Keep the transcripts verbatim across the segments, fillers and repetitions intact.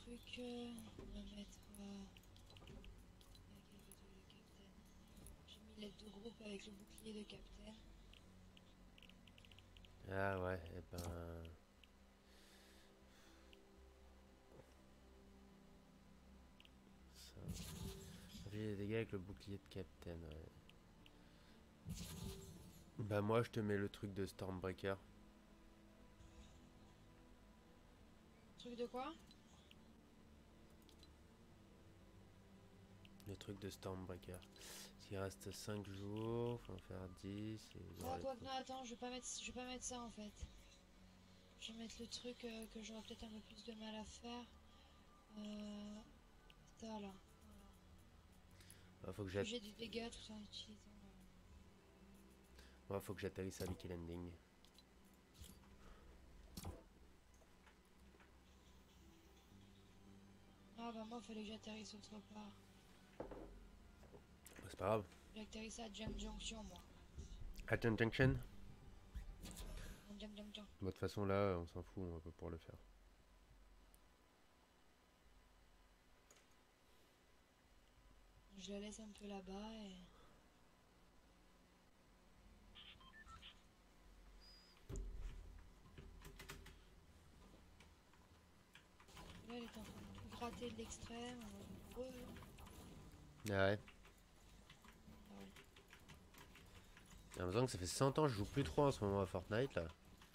trucs. Euh, on va mettre. Euh, J'ai mis l'aide de groupe avec le bouclier de Captain. Ah ouais, et ben... Ça... J'ai des dégâts avec le bouclier de Captain, ouais. Bah moi je te mets le truc de Stormbreaker. Truc de quoi? Le truc de Stormbreaker. S'il reste cinq jours, faut en faire dix et... Ah, Ouais, quoi que non, attends, je vais pas mettre, je vais pas mettre ça en fait. Je vais mettre le truc euh, que j'aurais peut-être un peu plus de mal à faire. Euh, ça là. bah, faut que Plus j'att... j'ai du dégât tout en utilisant. ouais, faut que j'atterrisse à Liquid Landing. Ah bah moi fallait que j'atterrisse autre part. Bah, c'est pas grave. J'atterrisse à Jam Junction moi. Atteint Junction. Jam Junction. De toute façon là, on s'en fout, on va pas pouvoir le faire. Je la laisse un peu là-bas et. Là elle est en train de tout gratter de l'extrême. Ouais. Ah ouais. Ah ouais. J'ai l'impression que ça fait cent ans que je joue plus trop en ce moment à Fortnite là.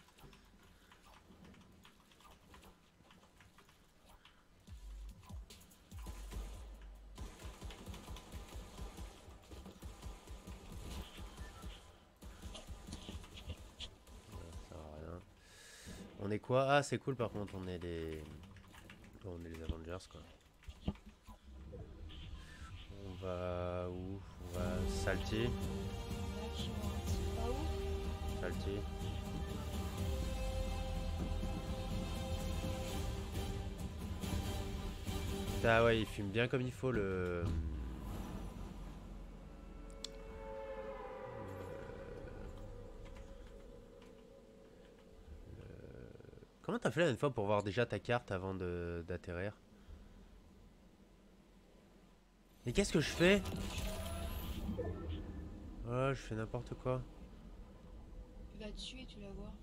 Ça sert à rien. On est quoi? Ah c'est cool par contre, on est les... On est les Avengers quoi. On va où? On va Salty. Là qui ont pas où? Salty. Ah ouais, il fume bien comme il faut le... Comment t'as fait la dernière fois pour voir déjà ta carte avant de d'atterrir? Mais qu'est-ce que je fais? Oh, je fais n'importe quoi. Tu vas dessus et tu la vois.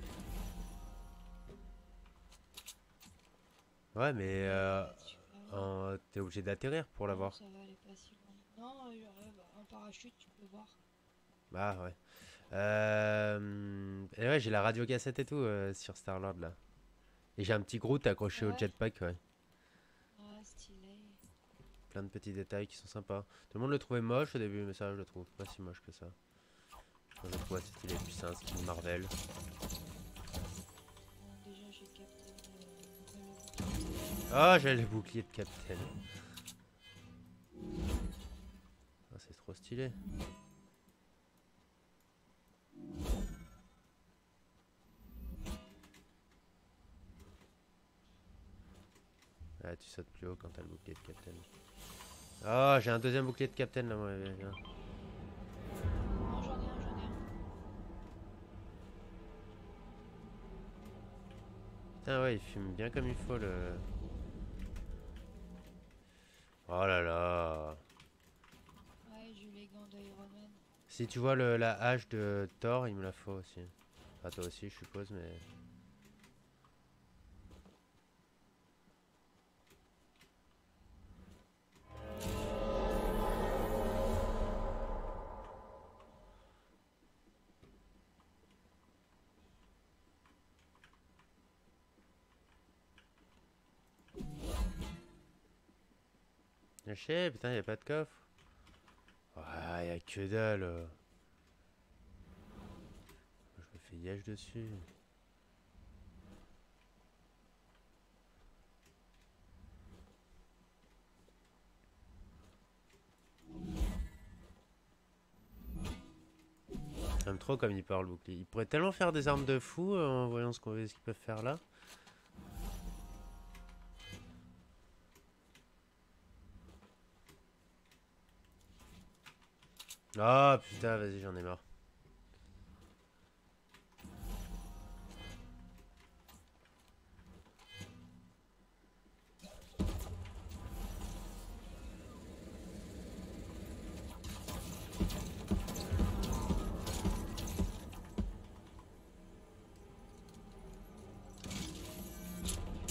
Ouais, mais Ouais, euh, bah tu vas voir. en- t'es obligé d'atterrir pour Non, l'avoir. ça va, elle est pas si loin. Non, euh, genre, euh, bah, en parachute, tu peux voir. Bah ouais. Euh, et ouais, j'ai la radio cassette et tout euh, sur Star-Lord là. Et j'ai un petit Groot accroché Ah au ouais? jetpack, ouais. Ah, stylé. Plein de petits détails qui sont sympas. Tout le monde le trouvait moche au début, mais ça, je le trouve pas si moche que ça. Moi, je le trouve assez stylé, puis c'est un skin Marvel. Bon, déjà, j'ai capté le, le bouclier. Ah, j'ai le bouclier de Captain. Ah, c'est trop stylé. Ah, tu sautes plus haut quand t'as le bouclier de Captain. Ah, j'ai un deuxième bouclier de Captain là, moi. Viens. Non, j'en ai un, j'en ai un. Putain, ouais, il fume bien comme il faut le. Oh là là. Ouais, j'ai eu les gants d'Iron Man. Si tu vois le, la hache de Thor, il me la faut aussi. Enfin, toi aussi, je suppose, mais. Lâché, putain, y a pas de coffre. Ouais, y a que dalle. euh. Je me fais yèche dessus. J'aime trop comme il parle, bouclier. Il pourrait tellement faire des armes de fou euh, en voyant ce qu'on ce qu'ils peuvent faire là. Ah putain, vas-y, j'en ai marre.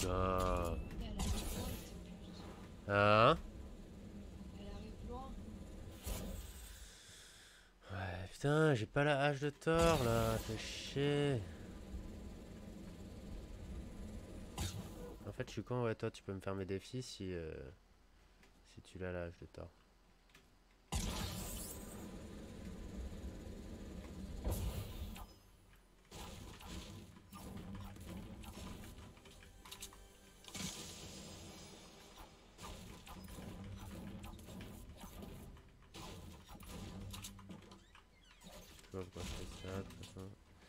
putain. Elle arrive loin, cette puce. Hein? Elle arrive loin. Ouais, putain, j'ai pas la hache de Thor là, fais chier. En fait, je suis con, ouais, toi tu peux me faire mes défis si, euh, si tu l'as la hache de Thor. Je sais pas pourquoi je fais ça, de toute façon.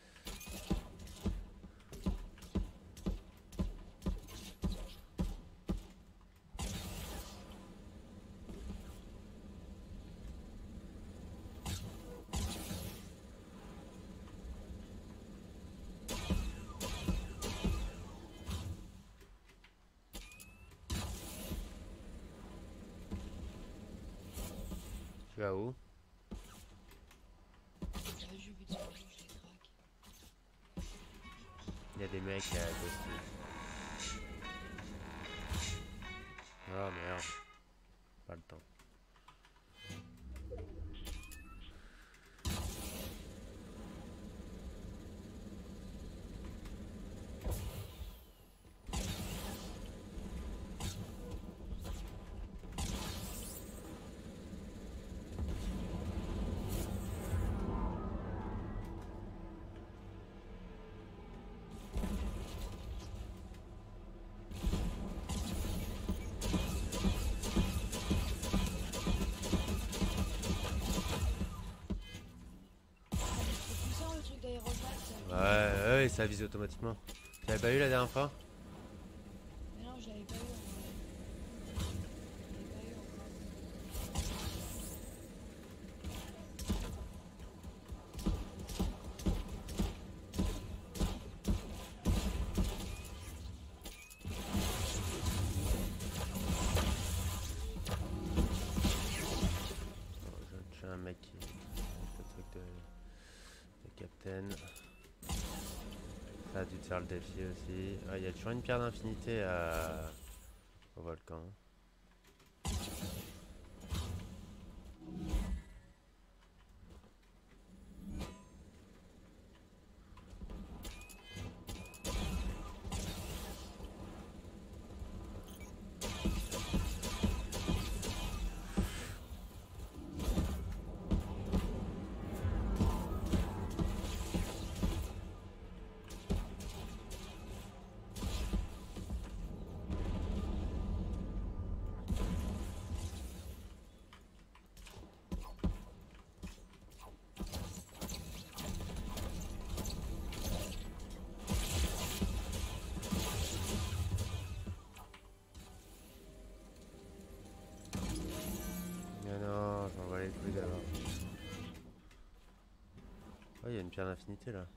Tu vas où? Ouais, j'ai vu de son jeu, je les traque. Il y a des mecs à Ghosty. Oh merde. Pas le temps. C'est puissant le truc d'Iron Man, ça. Ouais, ouais, ça vise automatiquement. Tu l'avais pas eu la dernière fois? Mais non, je l'avais pas eu en vrai. Je l'avais pas eu encore. Oh, j'ai j'ai un mec qui. Le truc de. de Captain. Ça a dû te faire le défi aussi. Ah, il y a toujours une pierre d'infinité à. au volcan. Mais non, j'en vois les couilles d'abord. Oh, il y a une pierre d'infinité là.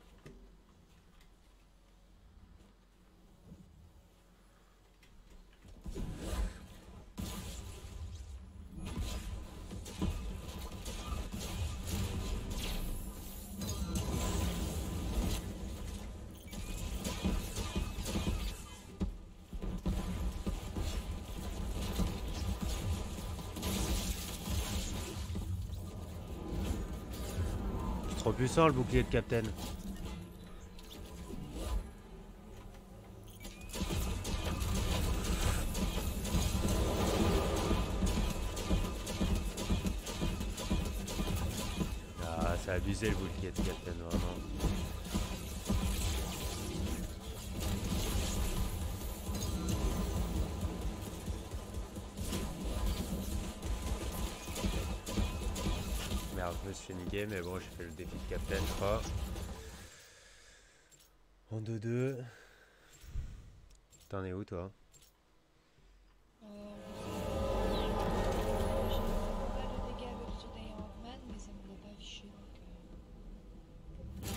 Trop puissant le bouclier de Captain. Ah, c'est abusé le bouclier de Captain, vraiment. Merde, je me suis fait niquer, mais bon, j'ai fait le défi de Captain, je crois. En deux deux. T'en es où, toi? Euh, je sais pas. J'ai fait pas de dégâts avec le truc d'Iron Man, mais ça me l'a pas affiché donc. Euh...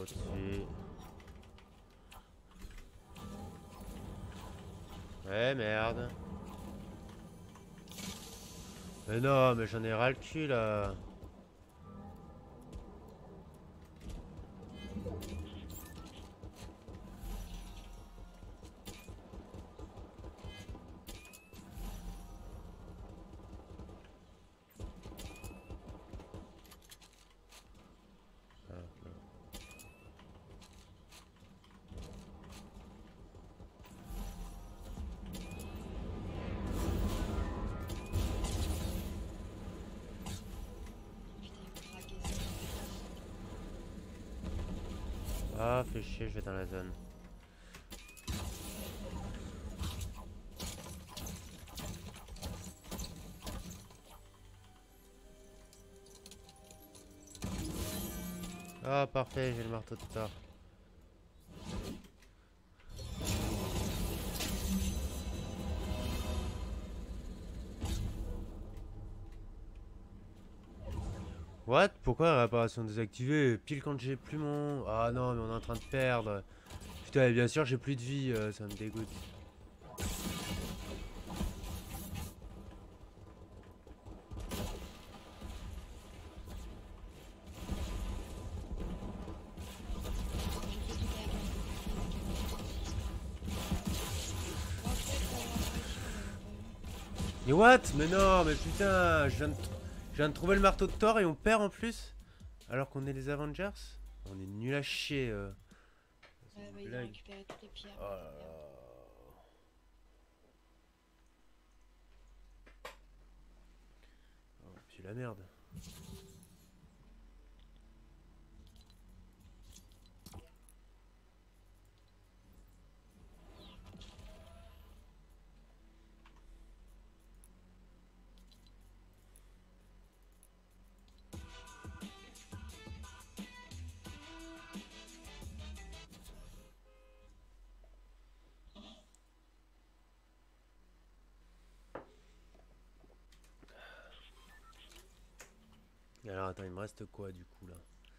au-dessus. Ouais, merde. Mais non, mais j'en ai ras le cul là. Ah, non. Putain, il me braquait ça. Ah, fais chier, je vais dans la zone. Ah, parfait, j'ai le marteau de Thor. What? Pourquoi la réparation désactivée? Pile quand j'ai plus mon... Ah non, mais on est en train de perdre. Putain, et bien sûr, j'ai plus de vie, euh, ça me dégoûte. J'ai fait tout avec un peu. En fait, euh, l'impression, on l'avait pas vu. Mais what? Mais non, mais putain, je viens de, tr- je viens de trouver le marteau de Thor et on perd en plus? Alors qu'on est les Avengers? On est nul à chier. euh. C'est Ouais, une bah, ils ont blague. récupéré toutes les pierres. Oh là là. Merde. Oh, puis la merde. Et alors attends, il me reste quoi du coup là?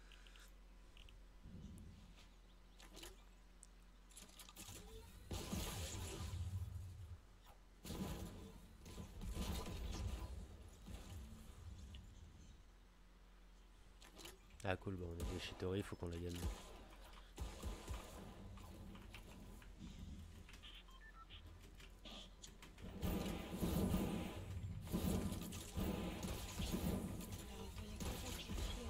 Ah cool, bon, on a des Shitori, faut qu'on la gagne. Alors, attends, il y a quoi d'autre qui fait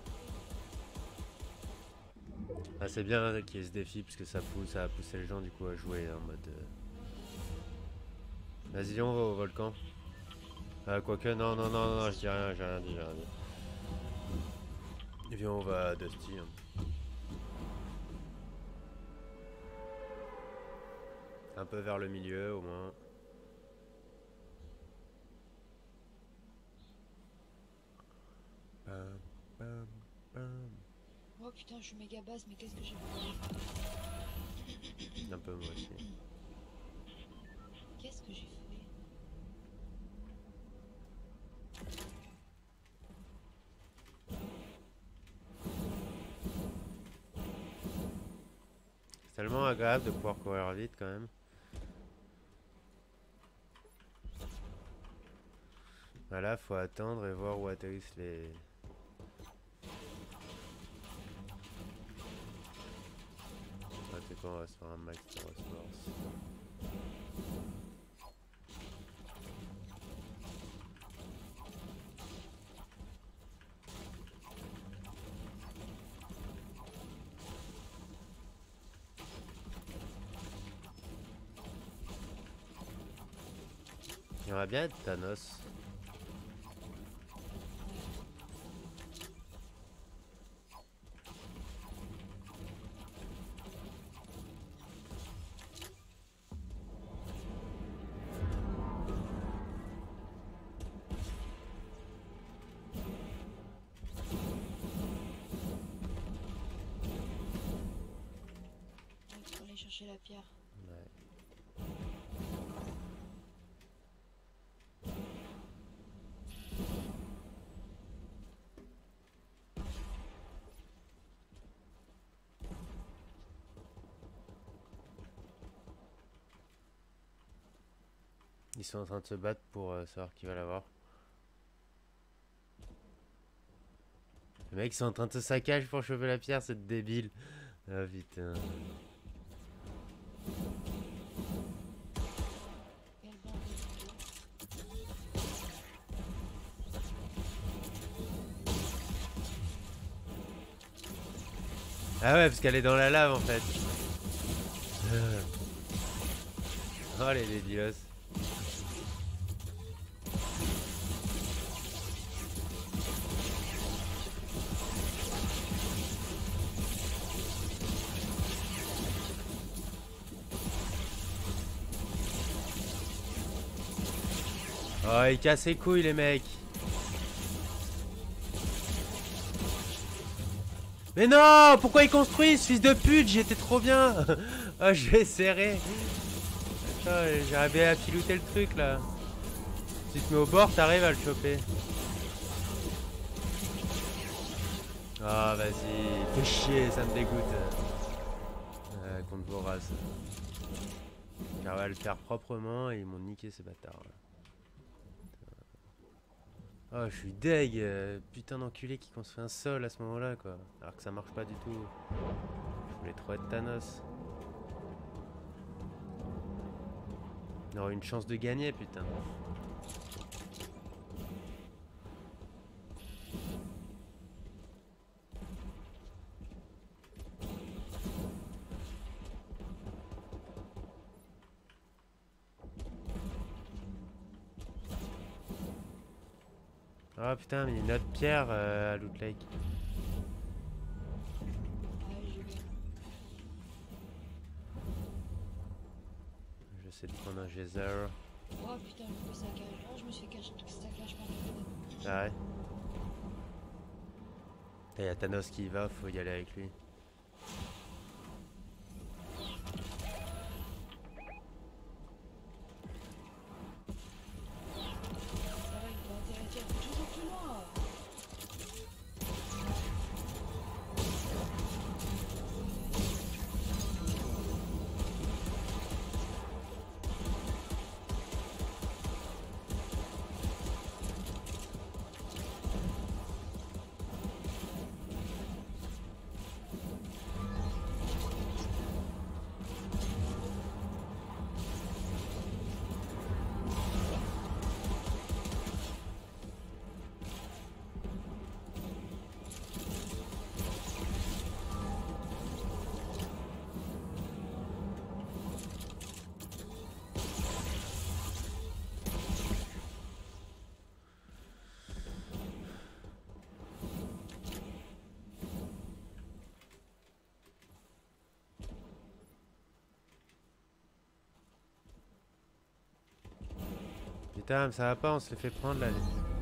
après? Ah c'est bien qu'il y ait ce défi parce que ça pousse, ça a poussé les gens du coup à jouer en mode... euh, Vas-y, on va au volcan. Ah quoique, non, non, non, non, je dis rien, j'ai rien dit, j'ai rien dit. Et viens, on va à Dusty. hein. Un peu vers le milieu au moins. Pam, pam, pam. Oh putain, je suis méga basse, mais qu'est-ce que j'ai fait? Un peu moi aussi. Qu'est-ce que j'ai fait? C'est tellement agréable de pouvoir courir vite quand même. Voilà, faut attendre et voir où atterrissent les... Ah, tu sais quoi, on va se faire un max de ressources. J'aimerais bien être Thanos. Il faut aller chercher la pierre. Ouais. Ils sont en train de se battre pour euh, savoir qui va l'avoir. Les mecs sont en train de se saccage pour choper la pierre, c'est débile. Ah putain. Quel bande de fous. Ah ouais, parce qu'elle est dans la lave en fait. Oh les débilos. Oh, il casse les couilles les mecs. Mais non, pourquoi ils construisent, fils de pute, j'étais trop bien. Oh, je vais serrer. J'arrive bien à piloter le truc là. Si tu te mets au bord, t'arrives à le choper. Ah, vas-y, fais chier, ça me dégoûte. Euh, contre vos races. Car on va le faire proprement et ils m'ont niqué ces bâtards là. Oh, je suis deg, euh, putain d'enculé qui construit un sol à ce moment-là quoi. Alors que ça marche pas du tout. Je voulais trop être Thanos. On aurait une chance de gagner, putain. Oh putain, mais il y a une autre pierre euh, à Loot Lake. Ouais, j'ai vu. J'essaie de prendre un geyser. Oh putain, je me saccage. Oh, je me suis caché tout saccage par le. Ah ouais. Il y a Thanos qui y va, faut y aller avec lui. Ça va, il doit interagir toujours plus loin. Putain, mais ça va pas, on se les fait prendre là.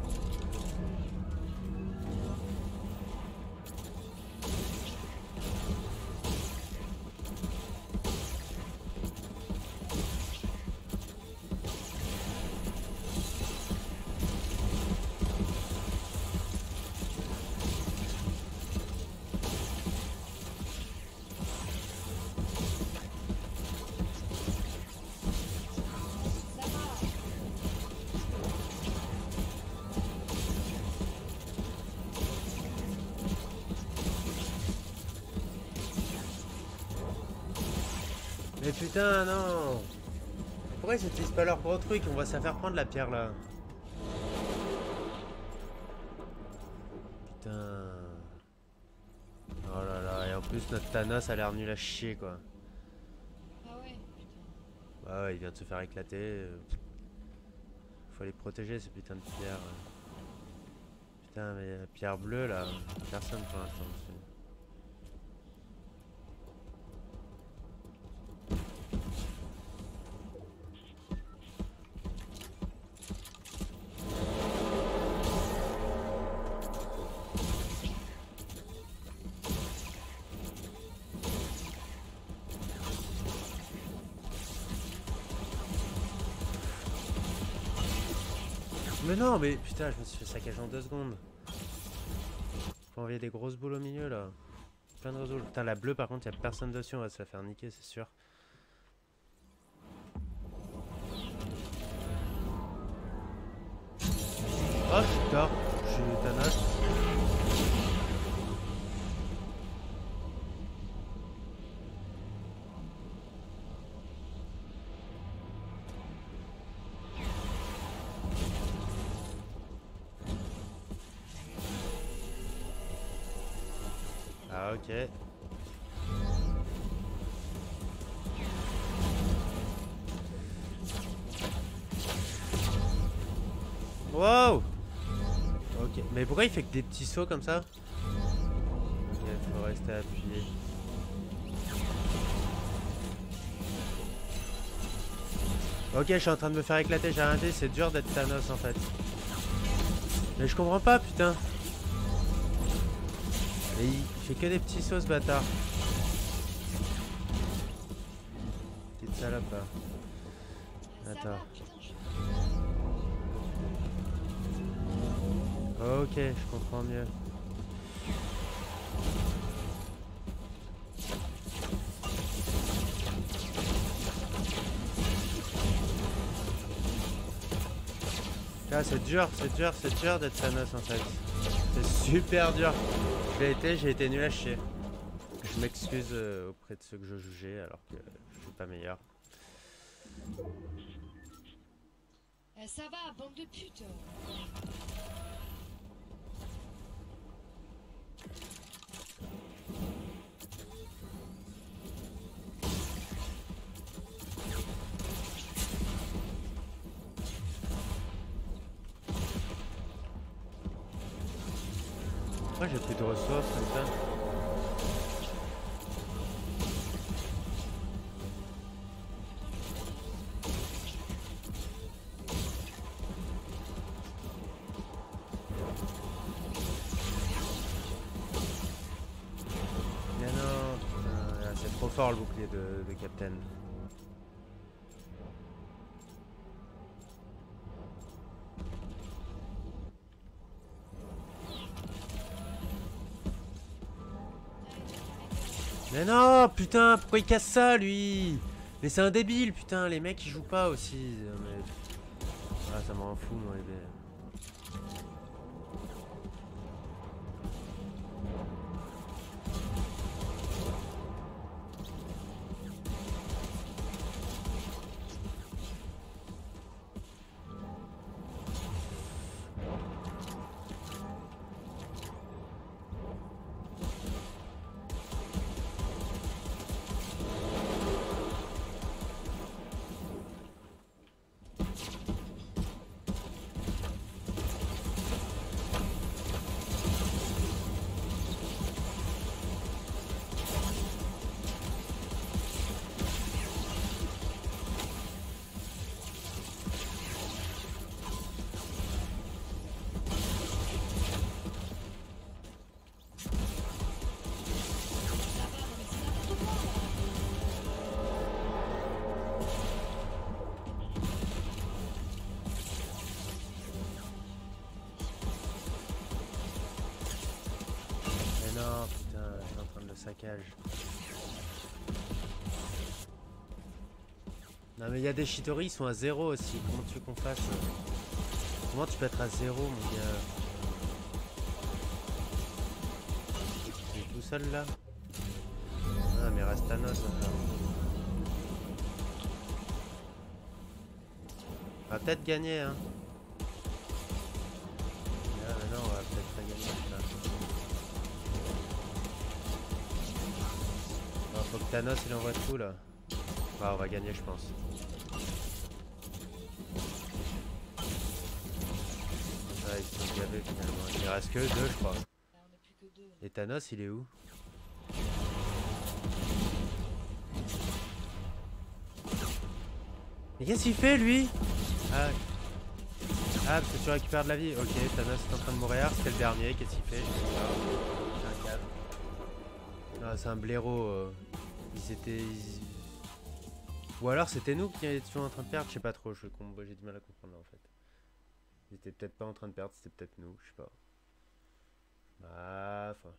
Mais putain, non. Pourquoi ils utilisent pas leur gros truc? On va se la faire prendre la pierre là. Putain. Oh là là, et en plus notre Thanos a l'air nul à chier quoi. Ah ouais, putain. Bah ouais, il vient de se faire éclater. Faut les protéger ces putains de pierres. Putain, mais la pierre bleue là, personne pour l'instant dessus. Mais non, mais putain, je me suis fait saccager en deux secondes. Faut envoyer des grosses boules au milieu là. Plein de réseaux. Putain, la bleue par contre, y a personne dessus, on va se la faire niquer, c'est sûr. Oh, je suis tard. Je suis Thanos. Ah, ok. Wow! Ok, mais pourquoi il fait que des petits sauts comme ça? Ok, faut rester appuyé. Ok, je suis en train de me faire éclater, j'ai rien dit, c'est dur d'être Thanos en fait. Mais je comprends pas, putain. Et il fait que des petits sauts ce bâtard. Petite salope là. Attends. Ok, je comprends mieux. Là, c'est dur, c'est dur, c'est dur d'être Thanos en fait. C'est super dur. Je l'ai été, j'ai été nul à chier. Je m'excuse euh, auprès de ceux que je jugeais alors que je suis pas meilleur. Eh, ça va, bande de putes. Moi j'ai plus de ressources comme ça. Mais non, putain, c'est trop fort le bouclier de, de Captain. Mais non, putain, pourquoi il casse ça, lui? Mais c'est un débile, putain, les mecs, ils jouent pas aussi. Mais... Ah, ça m'en fout, moi, les bébés. Non, putain, je suis en train de le saccage. Non mais il y a des Shitori, ils sont à zéro aussi. Comment tu veux qu'on fasse? Comment tu peux être à zéro, mon gars? Tu es tout seul là? Ah mais reste Thanos encore. On va peut-être gagner, hein. Ah mais non, on va peut-être pas gagner là. Alors, faut que Thanos il envoie tout là. Bah on va gagner je pense. Ah ils sont gavés finalement. Il reste que deux je crois. Et Thanos il est où? Mais qu'est-ce qu'il fait lui? Ah. Ah parce que tu récupères de la vie. Ok, Thanos est en train de mourir, c'était le dernier, qu'est-ce qu'il fait? C'est un câble. Ah c'est un blaireau. Euh. Ils étaient... Ils... Ou alors c'était nous qui étions en train de perdre, je sais pas trop, j'ai du mal à comprendre là, en fait. Ils étaient peut-être pas en train de perdre, c'était peut-être nous, je sais pas. Ah, enfin...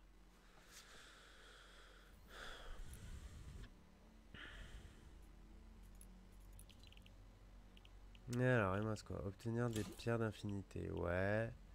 Et alors, il me reste quoi? Obtenir des pierres d'infinité, ouais.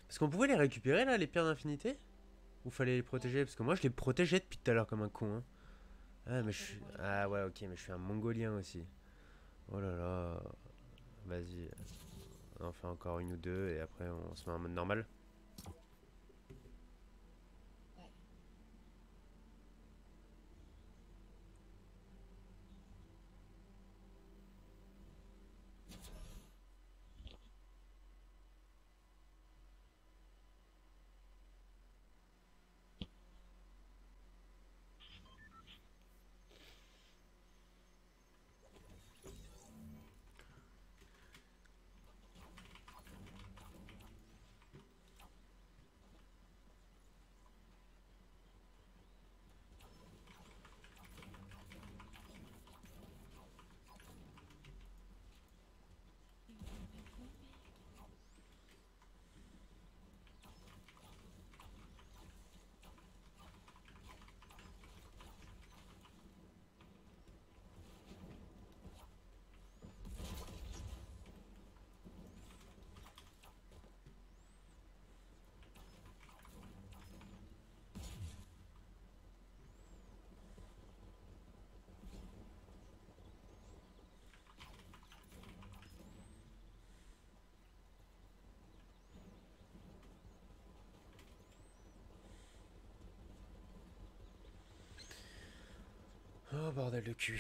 Parce qu'on pouvait les récupérer là, les pierres d'infinité? Ou fallait les protéger? Parce que moi je les protégeais depuis tout à l'heure comme un con. Hein. Ah, mais je suis. Ah, ouais, ok, mais je suis un mongolien aussi. Oh là là. Vas-y. On en fait encore une ou deux et après on se met en mode normal. Ouais. Oh bordel de cul.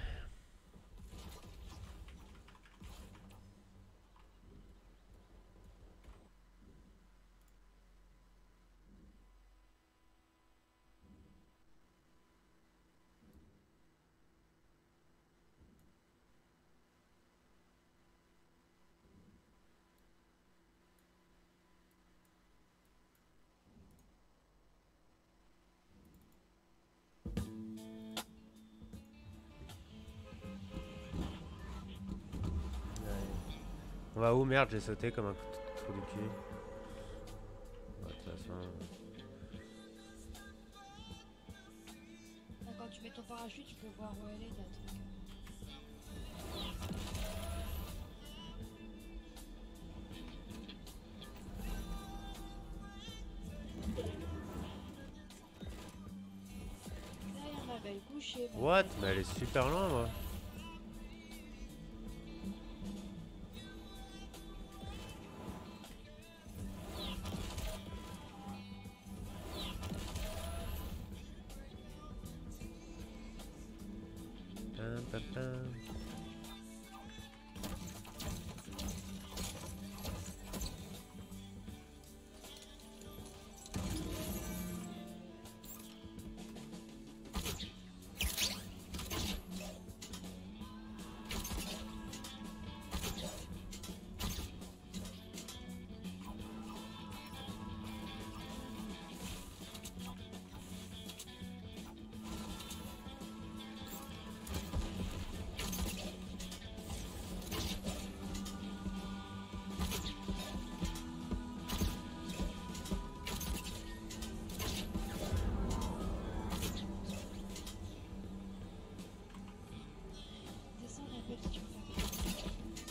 On va où? Merde, j'ai sauté comme un trou du cul. Ouais, de toute façon. Là, quand tu mets ton parachute, tu peux voir où elle est, ta truc. Derrière ma belle couchée. ma What? belle. Mais elle est super loin, moi. Pam, pam, pam. Descends, ma belle, si tu veux faire.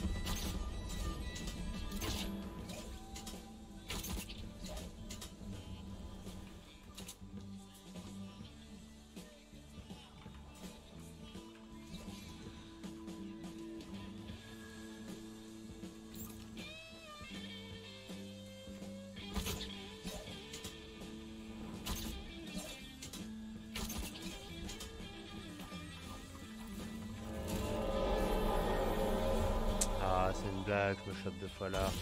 Ah, c'est une blague, je me chope deux fois là.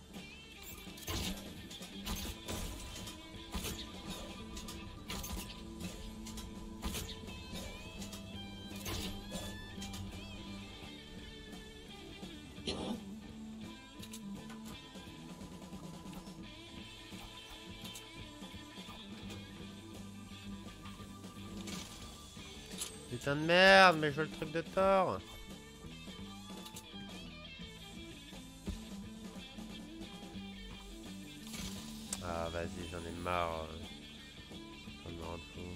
Putain de merde, mais je veux le truc de Thor. Ah vas-y, j'en ai marre. Ça me rend fou.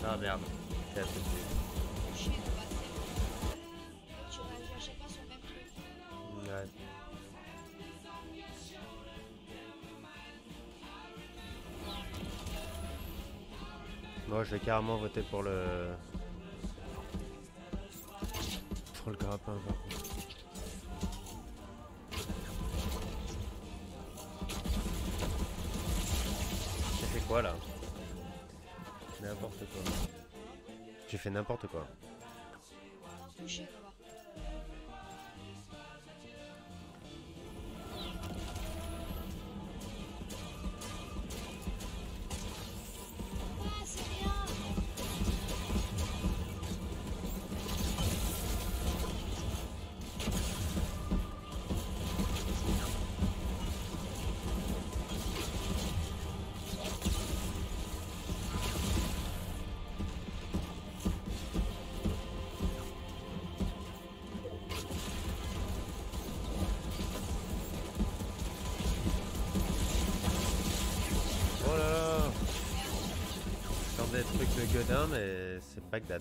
Ah merde, j'ai assez de Coucher, Nova, c'est bon. Voilà. Tu réagis à chaque fois sur le même truc. Ouais. Moi je vais carrément voter pour le... pour le grappin par contre. J'ai fait quoi là? N'importe quoi. J'ai fait n'importe quoi. Non, coucher, Nova. Ah, c'est rien. Oh là là! Je tente des trucs de Godin mais c'est Bagdad.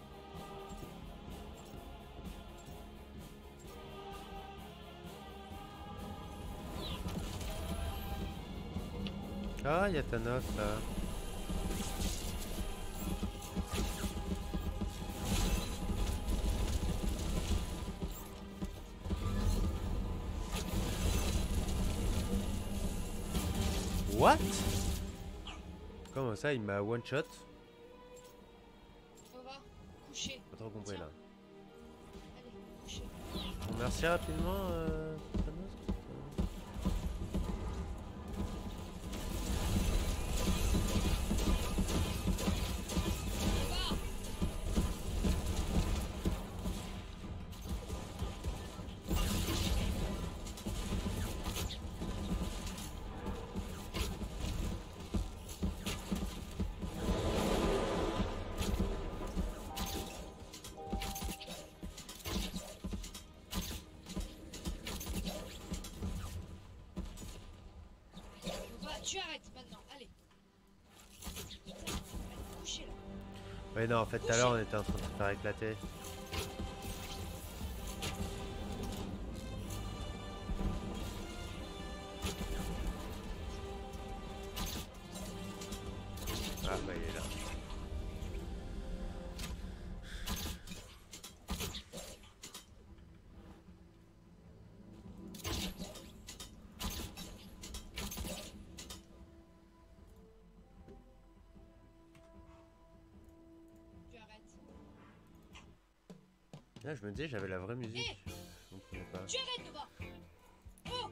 Ah, y'a Thanos là. What? Comment ça, il m'a one shot? Nova, coucher. Pas trop compris Tiens. là. Allez, coucher. Bon, merci rapidement, euh, Thanos. Nova. Nova, tu arrêtes maintenant. Allez. Putain, allez, coucher là. Ouais, non, en fait, tout à l'heure, on était en train de se faire éclater. Ah, bah, il est là. Tu arrêtes. Là, je me disais, j'avais la vraie musique. Eh, Je comprenais pas. tu arrêtes, Nova. Oh.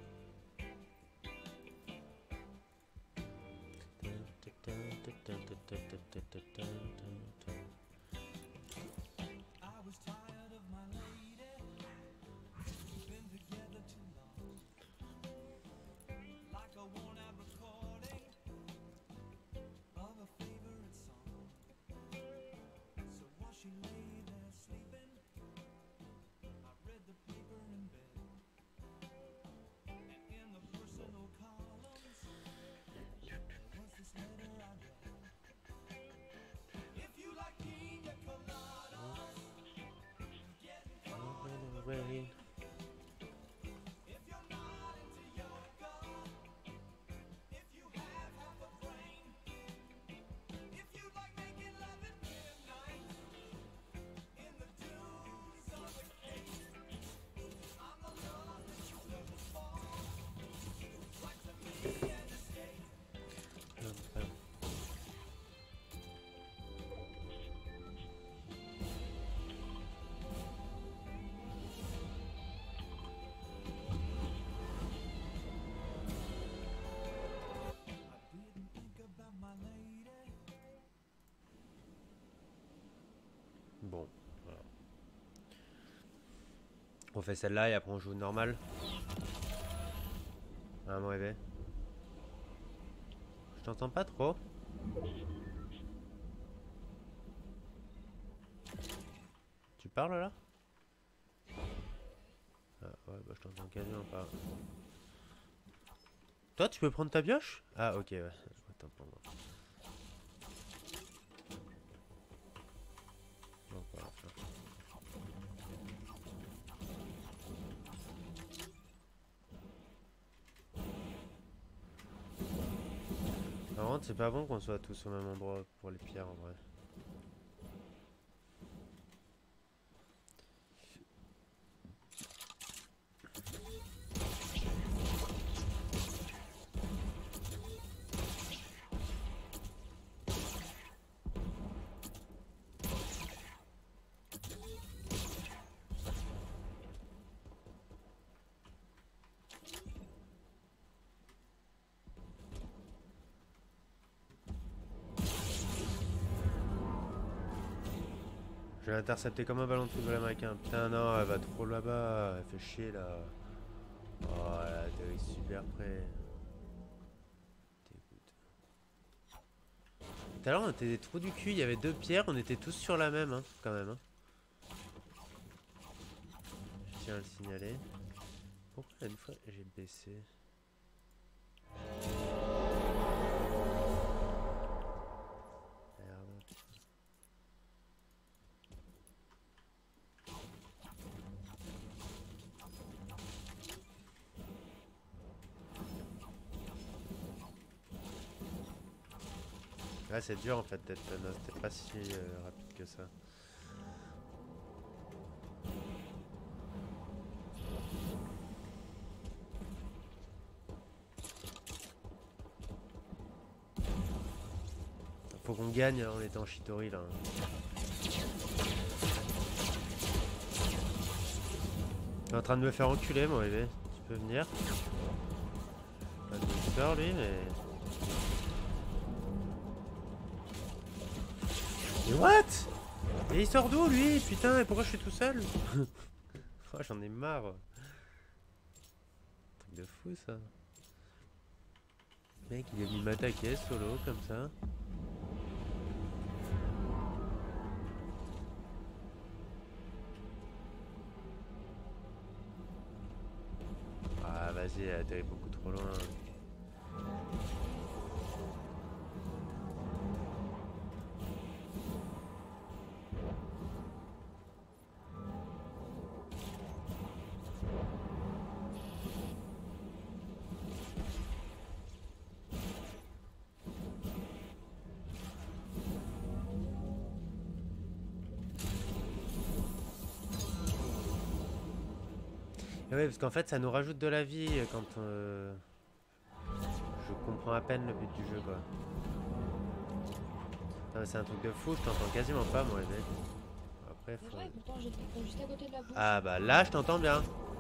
Rain. Bon, voilà. On fait celle-là et après on joue normal. Ah, mon rêvé. Je t'entends pas trop. Tu parles là? Ah ouais, bah je t'entends quasiment pas. Toi, tu peux prendre ta pioche? Ah, ok, ouais. Attends pour moi. contre, c'est pas bon qu'on soit tous au même endroit pour les pierres en vrai. Je l'ai intercepté comme un ballon de football américain. Putain, non, elle va trop là-bas. Elle fait chier là. Oh là, t'es super près. T'écoutes. Tout à l'heure, on était des trous du cul. Il y avait deux pierres. On était tous sur la même, hein, quand même. Hein. Je tiens à le signaler. Pourquoi une fois j'ai baissé? Ouais, c'est dur en fait d'être Thanos, c'était pas si euh, rapide que ça. Faut qu'on gagne en étant Shitori là. T'es en train de me faire enculer mon bébé, tu peux venir. Pas de peur lui mais... Mais what? Et il sort d'où lui? Putain, et pourquoi je suis tout seul? Oh, j'en ai marre. Truc de fou ça. Mec, il est venu m'attaquer solo comme ça. Ah vas-y, elle atterrit beaucoup trop loin. Oui, parce qu'en fait, ça nous rajoute de la vie quand euh... je comprends à peine le but du jeu, quoi. C'est un truc de fou, je t'entends quasiment pas, moi, les mecs. Après, faut... vrai, pourtant, j'ai le micro juste à côté de la bouche. Ah bah là, je t'entends bien.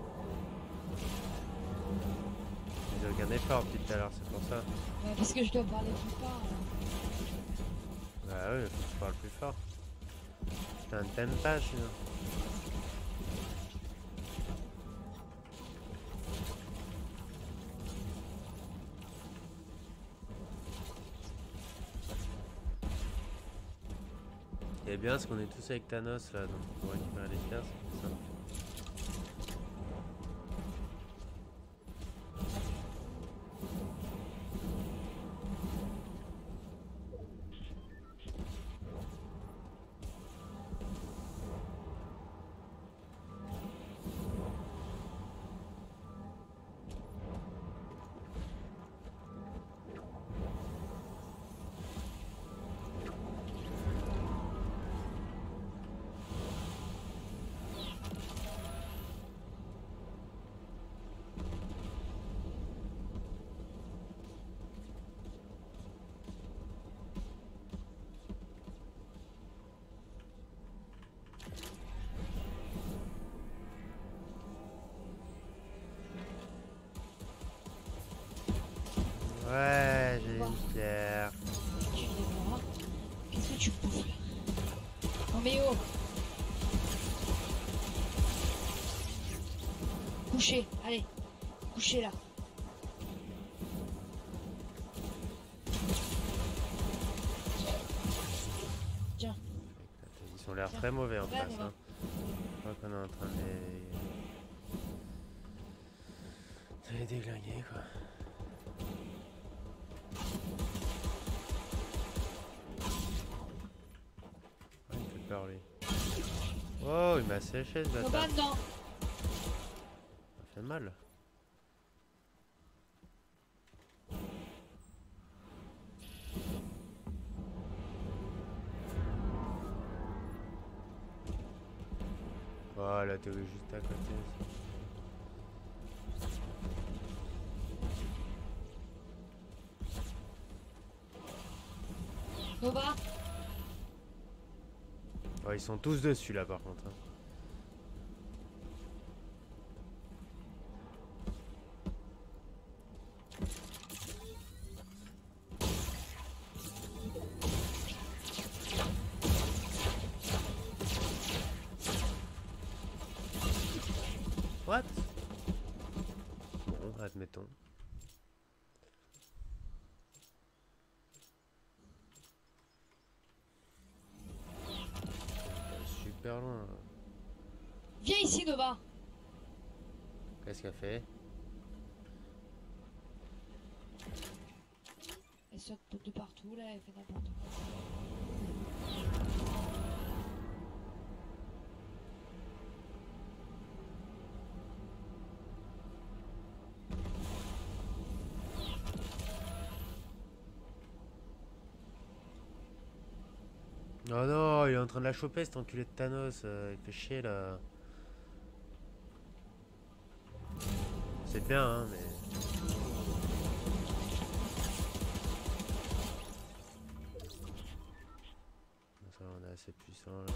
J'ai aucun effort depuis tout à l'heure, c'est pour ça. Ouais, parce que je dois parler plus fort. Hein. Bah oui, faut que tu parles plus fort. Putain, ne t'aime pas, je suis... Et bien, parce qu'on est tous avec Thanos là, donc pour récupérer les pierres, c'est simple. Ouais, j'ai une pierre. Tu es moi. Qu'est-ce que tu bouffes là? Non mais oh! Couchez, allez, couchez là. Tiens. Ils ont l'air très mauvais en Ouais, face. ouais. Hein. Je crois qu'on est en train de les, de les déglinguer quoi. Oh, il me fait peur lui. Oh, il m'a séché ce Faut bâtard. pas dedans. Ça fait mal. Oh, là, t'es juste à côté. Au bas. Oh, ils sont tous dessus là par contre. Hein. What? Bon, admettons. Super loin. Là. Viens ici, Nova. Qu'est-ce qu'elle fait? Elle saute de partout, là, elle fait n'importe quoi. Oh non, il est en train de la choper cet enculé de Thanos, euh, il fait chier là. C'est bien hein, mais... Ça on est assez puissant là.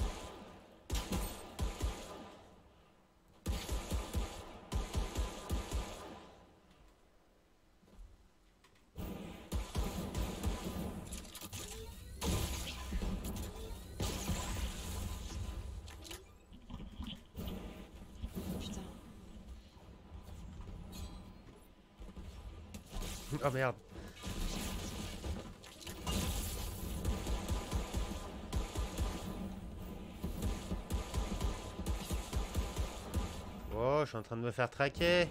Oh merde. Oh, je suis en train de me faire traquer.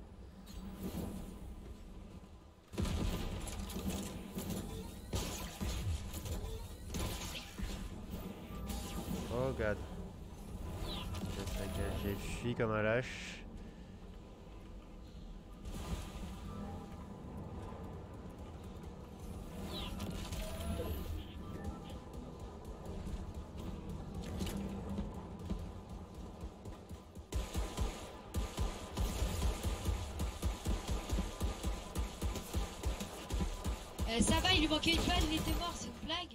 Oh god. J'ai fui comme un lâche. Euh, ça va, il lui manquait une balle, il était mort, c'est une blague.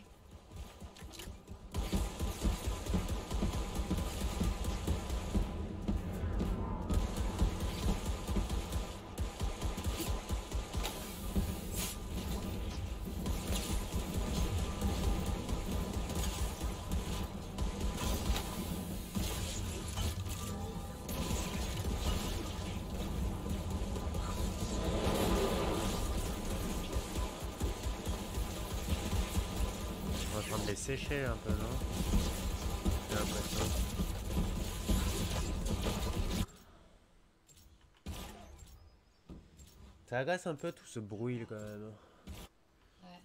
Sécher un peu, non? J'ai l'impression. Ça agace un peu tout ce bruit quand même. Ouais.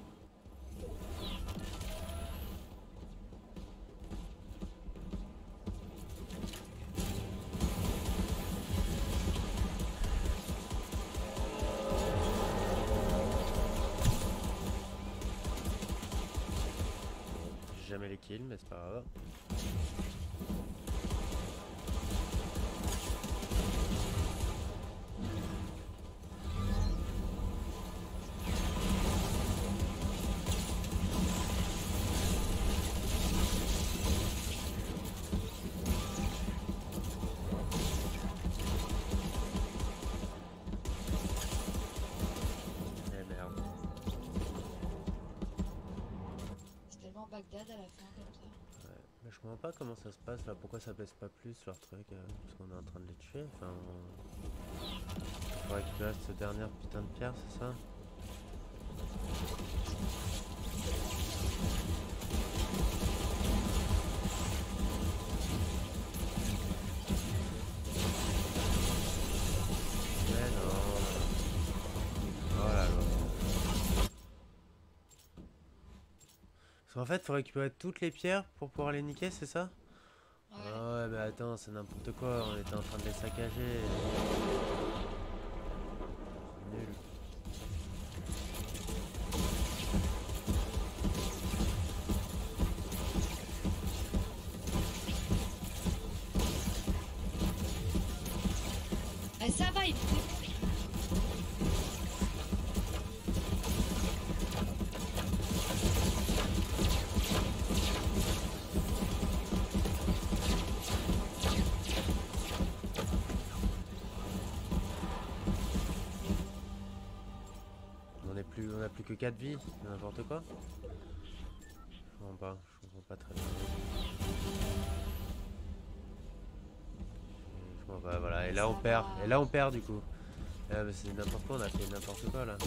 Jamais les kills, mais c'est pas grave. Bagdad à la fin comme ça. Ouais. Mais je comprends pas comment ça se passe là, pourquoi ça baisse pas plus leur truc, euh, parce qu'on est en train de les tuer, enfin... On... Il faut récupérer cette dernière putain de pierre, c'est ça? Mais non... Oh là là... En fait, faut récupérer toutes les pierres pour pouvoir les niquer, c'est ça? Ouais. Ah ouais, mais attends, c'est n'importe quoi, on était en train de les saccager. Nul. il était... On est plus, on a plus que quatre vies, n'importe quoi. Je comprends pas, je comprends pas très bien. Je comprends pas, voilà, et là on perd, et là on perd du coup. Ah, mais c'est n'importe quoi, on a fait n'importe quoi là.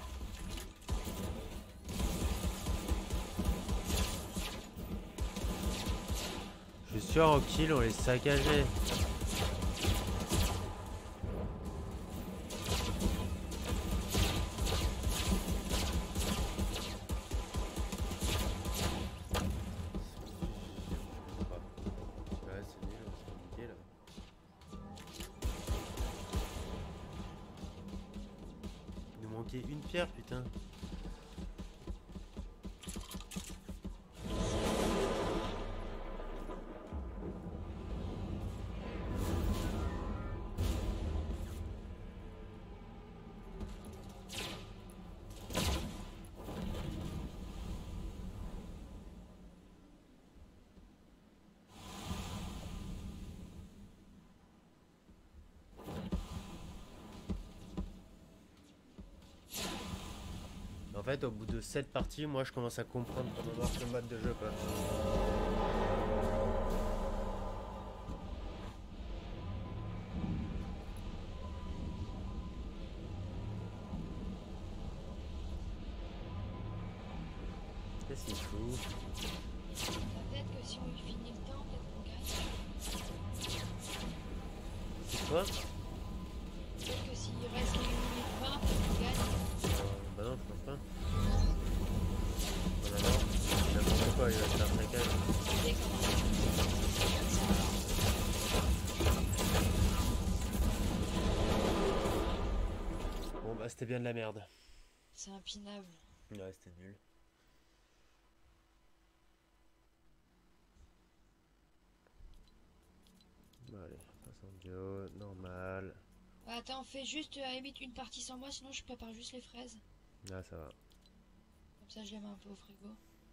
Je suis sûr en kill on les saccageait. Une pierre, putain. En fait, au bout de sept parties, moi je commence à comprendre comment marche le mode de jeu, quoi. Qu'est-ce qu'il fout? Peut-être que si on finit le temps, peut-être qu'on gagne. C'est quoi? Peut-être que s'il reste une minute vingt, peut-être qu'on gagne. Euh, bah non, je pense pas. Oh là là, n'importe quoi, il va se faire saccage. Bon bah c'était bien de la merde. C'est impinable. Ouais, c'était nul. Bon, allez, passe en bio, normal. Attends, fais juste à la limite une partie sans moi, sinon je prépare juste les fraises. Ah, ça va. Comme ça, je les mets un peu au frigo.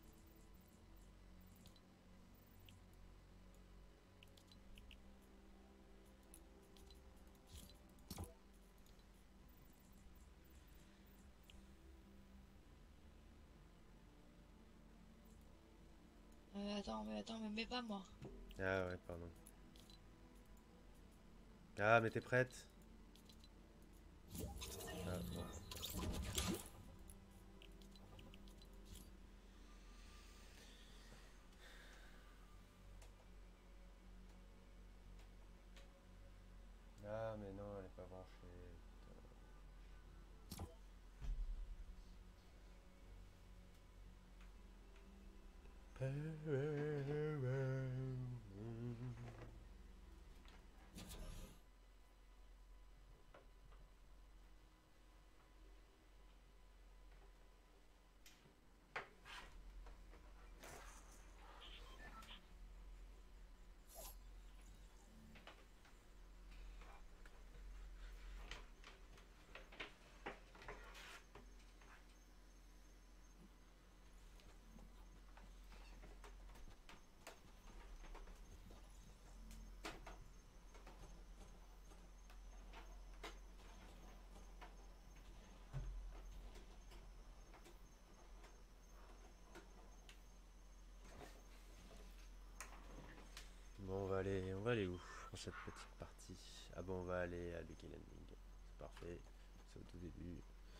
Euh, attends, mais attends, mais mets pas moi. Ah ouais, pardon. Ah, mais t'es prête? Ah, bon. Ah, mais non, elle est pas branchée. Bon, on va aller, on va aller où pour cette petite partie? Ah bon, on va aller à Lucky Landing. C'est parfait, c'est au tout début.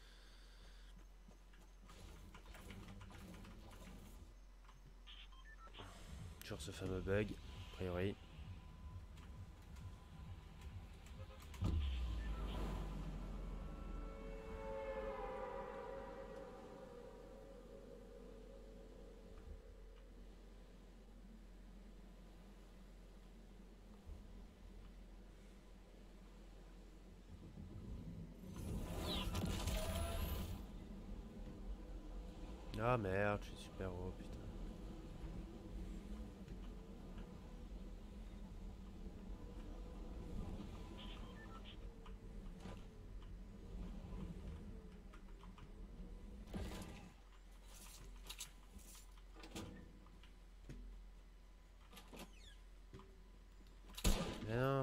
Toujours ce fameux bug, a priori. Ah merde, je suis super haut, putain.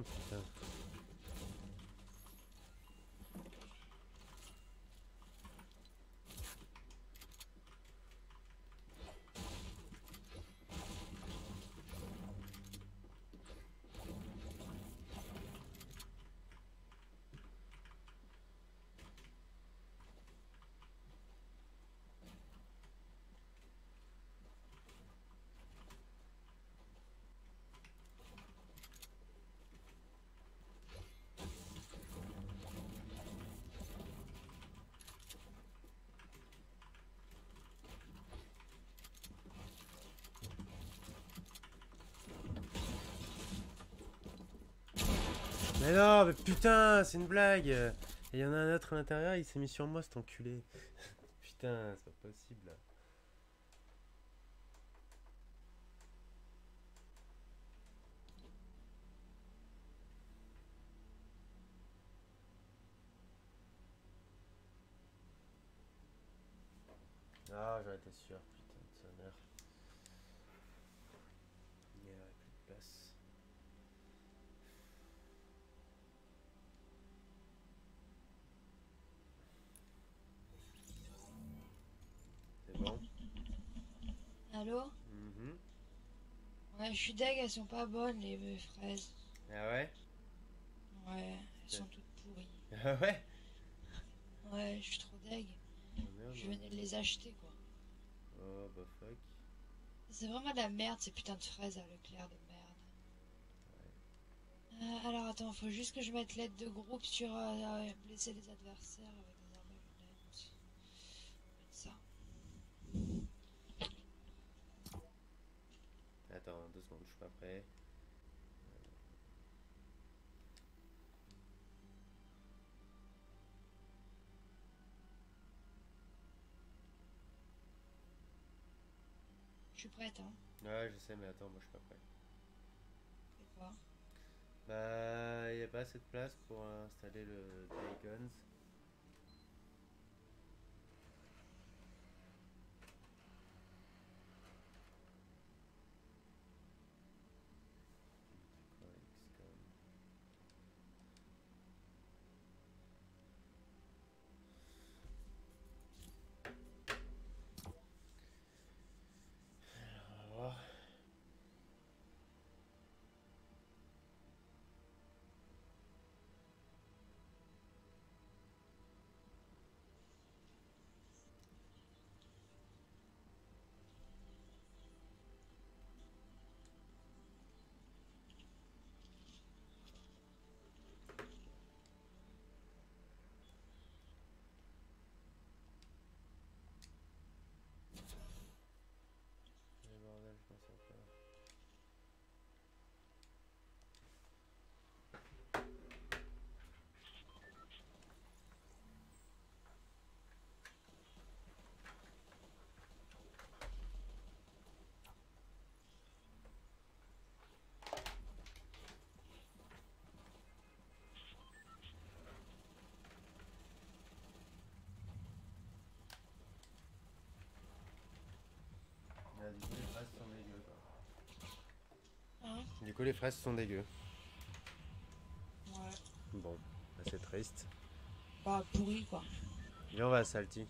bien, putain. Mais non, mais putain, c'est une blague. Et il y en a un autre à l'intérieur, il s'est mis sur moi, cet enculé. Putain, c'est pas possible. Là. Ah, j'en étais sûr, putain de sa mère. Il n'y avait plus de place. C'est bon. Allô? Mhm. Ouais, je suis deg, elles sont pas bonnes les les fraises. Ah ouais? Ouais, elles C'est- sont toutes pourries. Ah ouais? Ouais, je suis trop deg. Oh merde. Je venais de les acheter quoi. Oh bah fuck. C'est vraiment de la merde ces putains de fraises à Leclerc de merde. Euh, alors attends, faut juste que je mette l'aide de groupe sur euh, euh, blesser les adversaires avec des armes à lunettes. Mettre ça. Attends, deux secondes, je suis pas prêt. Je suis prête hein. Ouais, je sais, mais attends, moi je suis pas prêt. C'est quoi? Bah, y a pas assez de place pour installer le Dragons. Quoi, X COM. On va voir. Eh bordel, je m'en sors pas. Ah, du coup, les fraises sont dégueu, quoi. Hein? Du coup, les fraises sont dégueu. Ouais. Bon, bah, c'est triste. Bah pourri quoi. Viens, on va à Salty.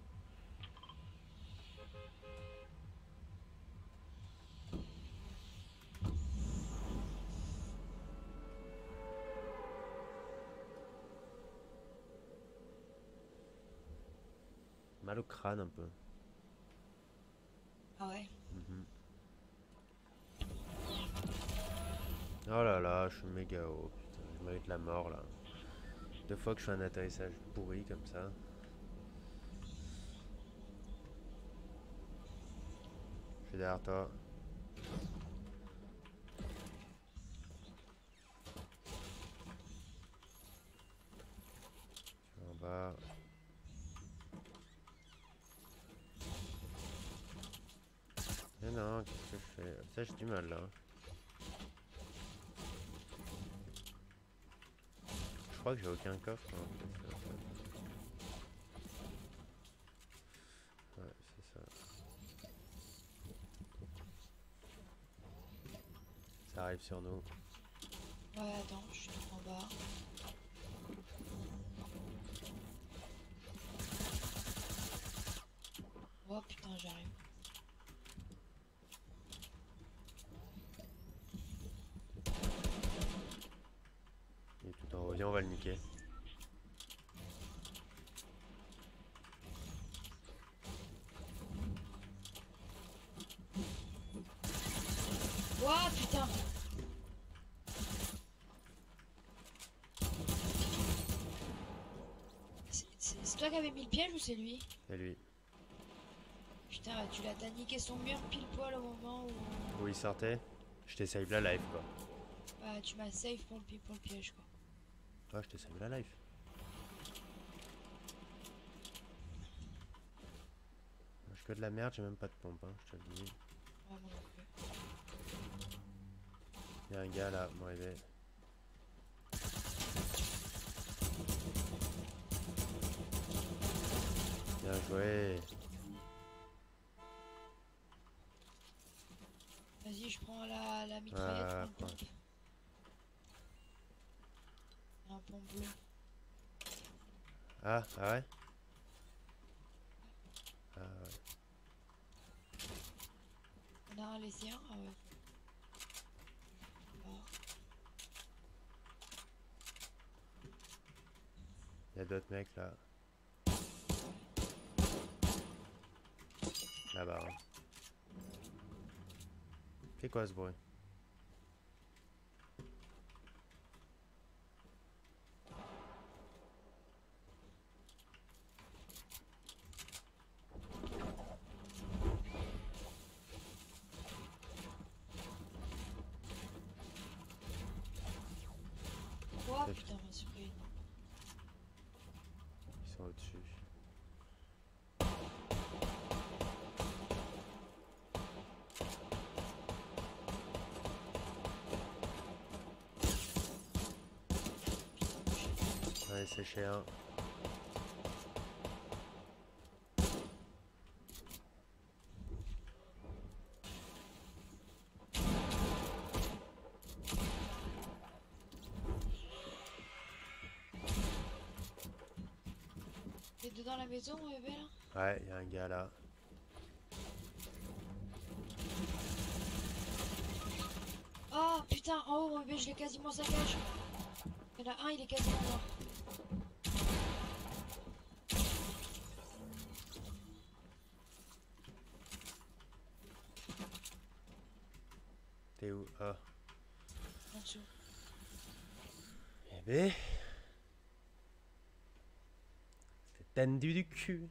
Mal au crâne un peu. Ah ouais. Mhm. Oh là là, je suis méga haut, putain, je mérite la mort là. Deux fois que je fais un atterrissage pourri comme ça. Je suis derrière toi. Je suis en bas. Mais non, qu'est-ce que je fais? Ça, j'ai du mal là. Je crois que j'ai aucun coffre. Hein. Ouais, c'est ça. Ça arrive sur nous. Ouais, attends, je suis tout en bas. Oh putain, j'arrive. Il est tout en haut. Viens, on va le niquer. Oh putain. C'est- C'est c'est toi qui avais mis le piège ou c'est lui? C'est lui. Putain, tu l'as t'as niqué son mur pile poil au moment où... Où il sortait? Je t'ai save la life, quoi. Bah, tu m'as safe pour le, pi- pour le piège, quoi. Ouais, je t'ai save la life. Je suis que de la merde, j'ai même pas de pompe, hein, je te le dis. Ouais, moi non plus. Il y a un gars là, mon réveil. Bien joué. Vas-y, je prends la, la mitraillette, Ah, je prends le pompe. Il y a un pompe bleu. Ah, ah ouais? Ah ouais. On a un lycéen? Ah ouais. Ah. Il y a d'autres mecs là. Là-bas. Hein. C'est quoi ce bruit? Oh C'est- putain, m'a surpris. Ils sont au-dessus. Ouais, c'est chez un. T'es dedans la maison, bébé, là? Ouais, il y a un gars là. Oh putain, en haut, mon bébé, je l'ai quasiment saccage. Il y en a un, il est quasiment mort. T'es où? Ah. En dessous. Eh ben. C'est tendu du cul.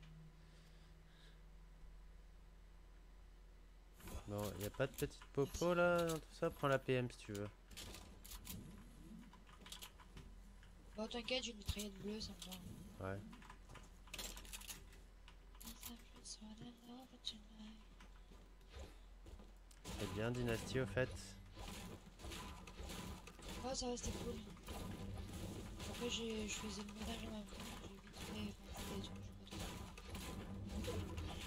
Bon, y a pas de petite popo là dans tout ça? Prends la P M si tu veux. Bon, t'inquiète, j'ai une mitraillette bleue, ça me va. Ouais. C'est bien Dynasty au fait. Oh, ça va, c'était cool. Après, j'ai- je faisais le ménage en même temps. J'ai vite fait enfin, des trucs, je sais pas trop.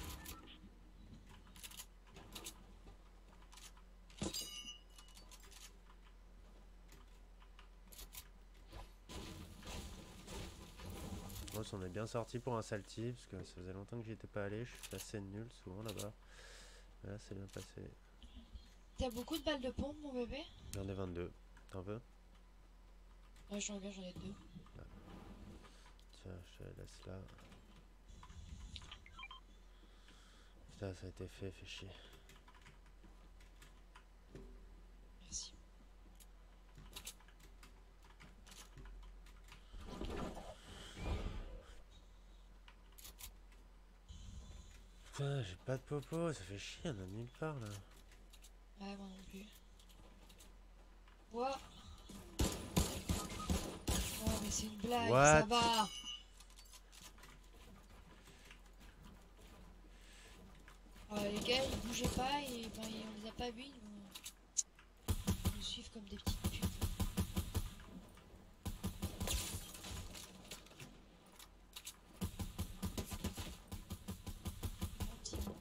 Bon, on est bien sorti pour un salty parce que ça faisait longtemps que j'y étais pas allé. Je suis assez nul souvent là-bas. Là, c'est bien passé. T'as beaucoup de balles de pompe, mon bébé? J'en ai vingt-deux. T'en veux? Ouais, j'en ai, j'en ai deux. Tiens, je te laisse là. Putain, ça a été fait, fait chier. Merci. Putain, j'ai pas de popo, ça fait chier, on a nulle part là. Ouais, moi non plus. Ouah. Oh, mais c'est une blague, What? ça va. Oh, les gars, ils bougeaient pas et ben, on les a pas vus. Ils nous, ils nous suivent comme des petites putes. Gentiment.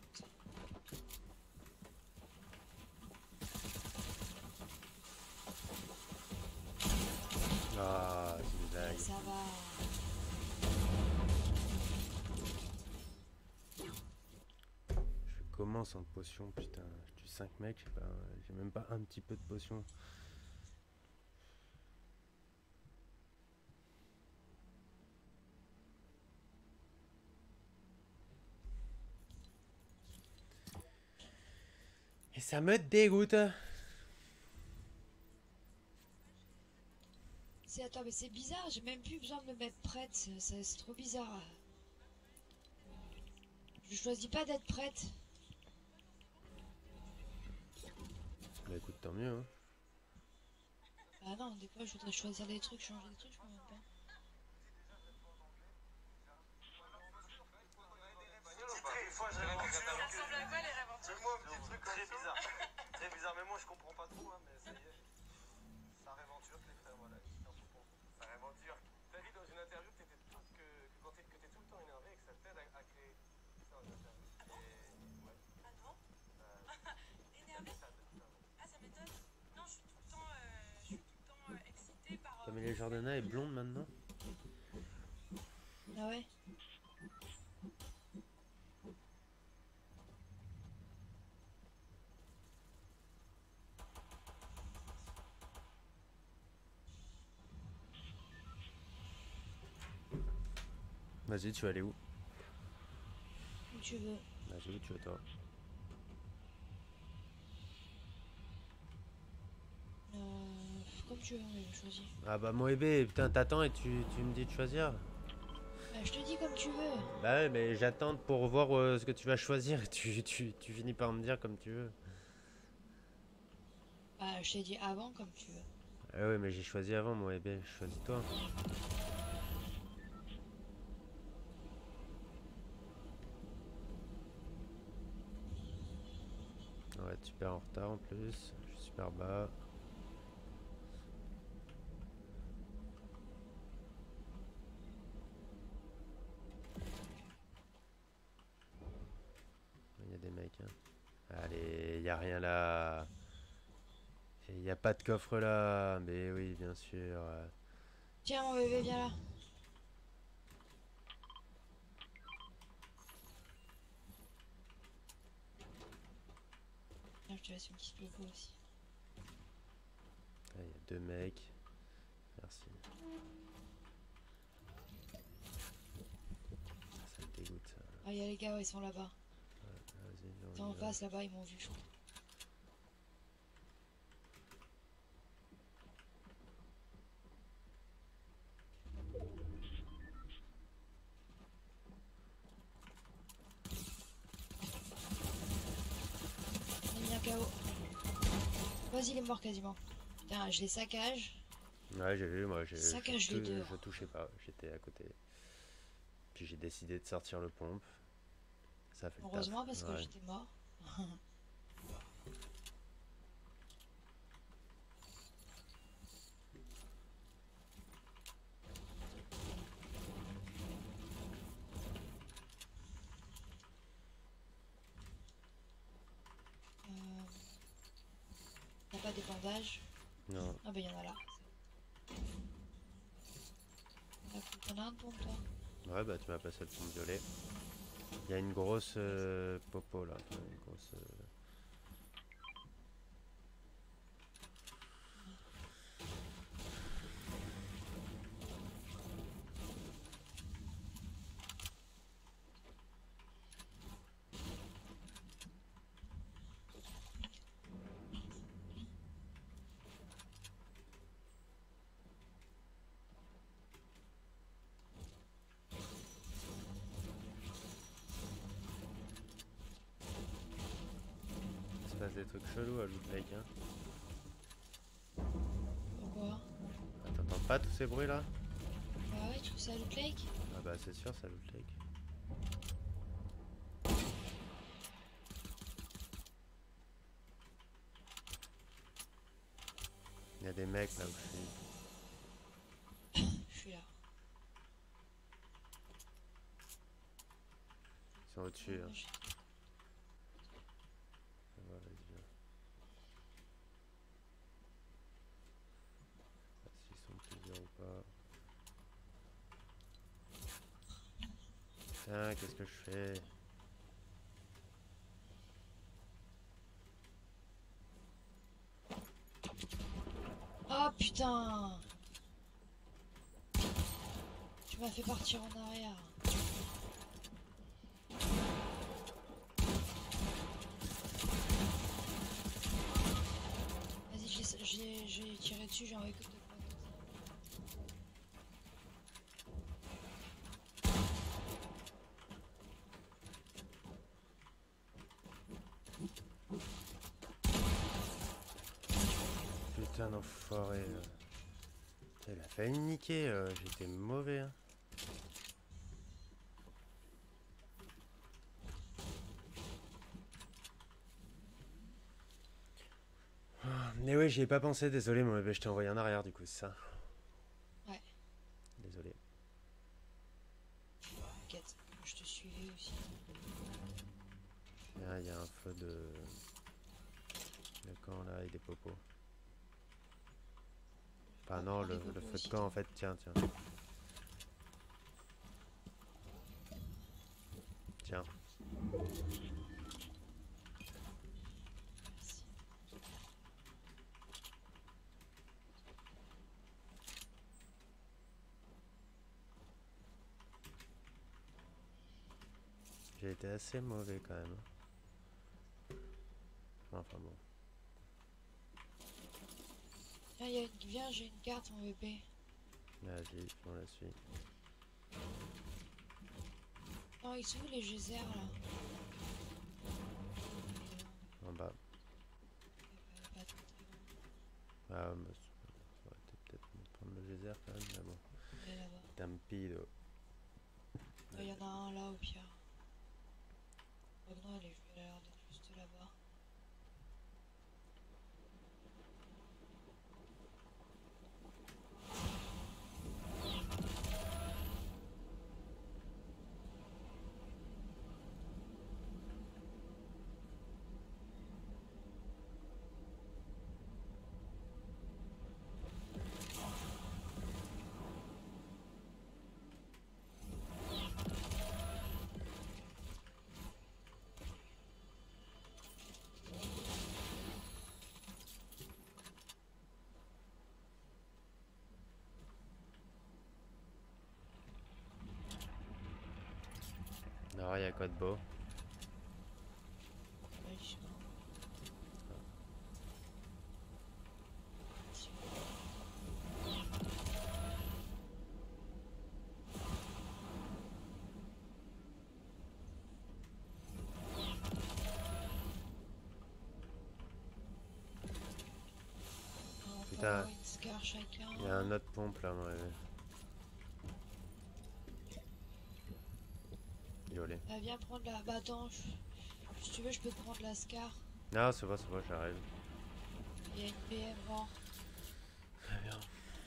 comment sans potion? Putain, je tue cinq mecs, j'ai pas- j'ai même pas un petit peu de potion. Et ça me dégoûte. C'est attends, mais c'est bizarre, j'ai même plus besoin de me mettre prête, c'est c'est- c'est trop bizarre. Je choisis pas d'être prête. Bah écoute, tant mieux, hein. Bah non, des fois je voudrais choisir des trucs, changer des trucs, je peux même pas. Des fois, je rêve Ça ressemble à quoi les rêves aventures? Fais-moi un petit truc très bizarre. Très bizarre, mais moi je comprends pas trop, hein, mais ça y est. Ça rêventure que les frères, voilà. Ça rêventure. T'as dit dans une interview que, étais tout, que, que quand t'es, que t'es tout le temps énervé et que ça t'aide à, à créer. Ça en interview. Et, ouais. Ah non? Euh, Énervé? ça, ça, ça. Ah, ça m'étonne. Non, je suis tout le temps, euh, je suis tout le temps euh, excitée par. Euh, Comme les Jordana est blonde maintenant. Ah ouais? Vas-y, tu vas aller où? Où tu veux. Vas-y, où tu veux toi? Euh, comme tu veux, mais je choisis. Ah bah Moébé, putain, t'attends et tu, tu me dis de choisir. Bah je te dis comme tu veux. Bah ouais, mais j'attends pour voir euh, ce que tu vas choisir et tu, tu, tu finis par me dire comme tu veux. Bah je t'ai dit avant comme tu veux. Ah ouais, mais j'ai choisi avant, Moébé, choisis toi. Ouais, super en retard en plus, je suis super bas. Il y a des mecs, hein. Allez, y a rien là. Il y a pas de coffre là. Mais oui, bien sûr. Tiens mon bébé, viens là. Tiens, je te laisse une petite logo aussi. Il y a deux mecs. Merci. Ça me dégoûte ça. Ah y'a les gars, ouais, ils sont là-bas. Vas-y, viens, T'es on en y va. face là-bas, ils m'ont vu je crois. Il a mis un K O. Vas-y, il est mort quasiment. Putain, je les saccage. Ouais, j'ai vu, moi, j'ai, Saccage je, les tou- deux. je touchais pas, j'étais à côté. Puis j'ai décidé de sortir le pompe. Ça a fait le taf. Heureusement parce que Ouais. j'étais mort. Euh, T'as pas des bandages? Non, Ah bah y'en a là. T'en as un pour toi? ouais, bah tu m'as passé le pompe violet. Il y a une grosse euh, popo là. Une grosse. euh, Il se passe des trucs chelous à Loot Lake, hein. Pourquoi? Ah, t'entends pas tous ces bruits là? Bah ouais, tu trouves ça Loot Lake? Ah bah c'est sûr, ça Loot Lake. Il y a des mecs là où je suis. Je suis là. Ils sont au-dessus. Hein. Je- Ah, ouais, vas-y, viens. Ah, s'ils sont plusieurs ou pas. Putain, qu'est-ce que je fais? putain! Tu m'as fait partir en arrière. Vas-y, j'ai- j'ai j'ai tiré dessus, j'ai envoyé que deux fois. Putain d'enfoiré. euh. Putain, il a failli me niquer, euh, j'étais mauvais. Hein. Mais oui, j'y ai pas pensé, désolé, moi, je t'ai envoyé en arrière du coup, c'est ça. Ouais. Désolé. T'inquiète, je te suivais aussi. Là, il y a un feu de... de camp là avec des popos. Enfin non, le, le feu de camp en fait, tiens, tiens. Tiens. Merci. J'ai été assez mauvais quand même. Enfin bon. Viens, y a une... Viens, j'ai une carte en V P. Vas-y, on la suit. Non, ils sont où les geysers là? En bas. Euh, pas trop très loin. Ah, bah, ça aurait été peut-être mieux de prendre le geyser quand même, mais bon. Il est là-bas. Tampido. Il y en a un là au pire. Oh non, elle est elle a l'air d'être juste là-bas. Alors, il y a quoi de beau? Ouais, je sais pas. On peut Putain. avoir une scar chacun. Il y a un autre pompe là, moi. Violet. Ah, viens prendre la... Bah attends, je- si tu veux, je peux te prendre la scar. Non, c'est bon, c'est bon, j'arrive. Il y a une P M mort. Très bien.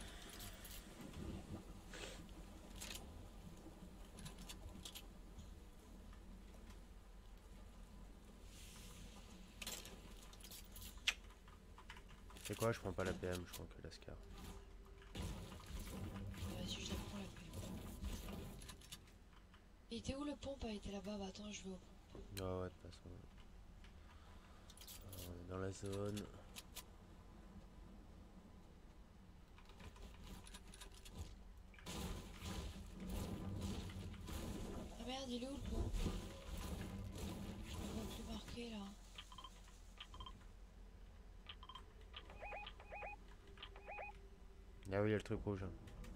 C'est quoi? Je prends pas la P M, je prends que la Scar. Vas-y, je la prends la P M. Il était où le pompe? Ah, il était là-bas. Bah attends, je vais au pompe. Ah ouais, de toute façon. Alors, on est dans la zone. Ah merde, il est où le pompe? Je ne vois plus marqué là. Ah oui, il y a le truc rouge.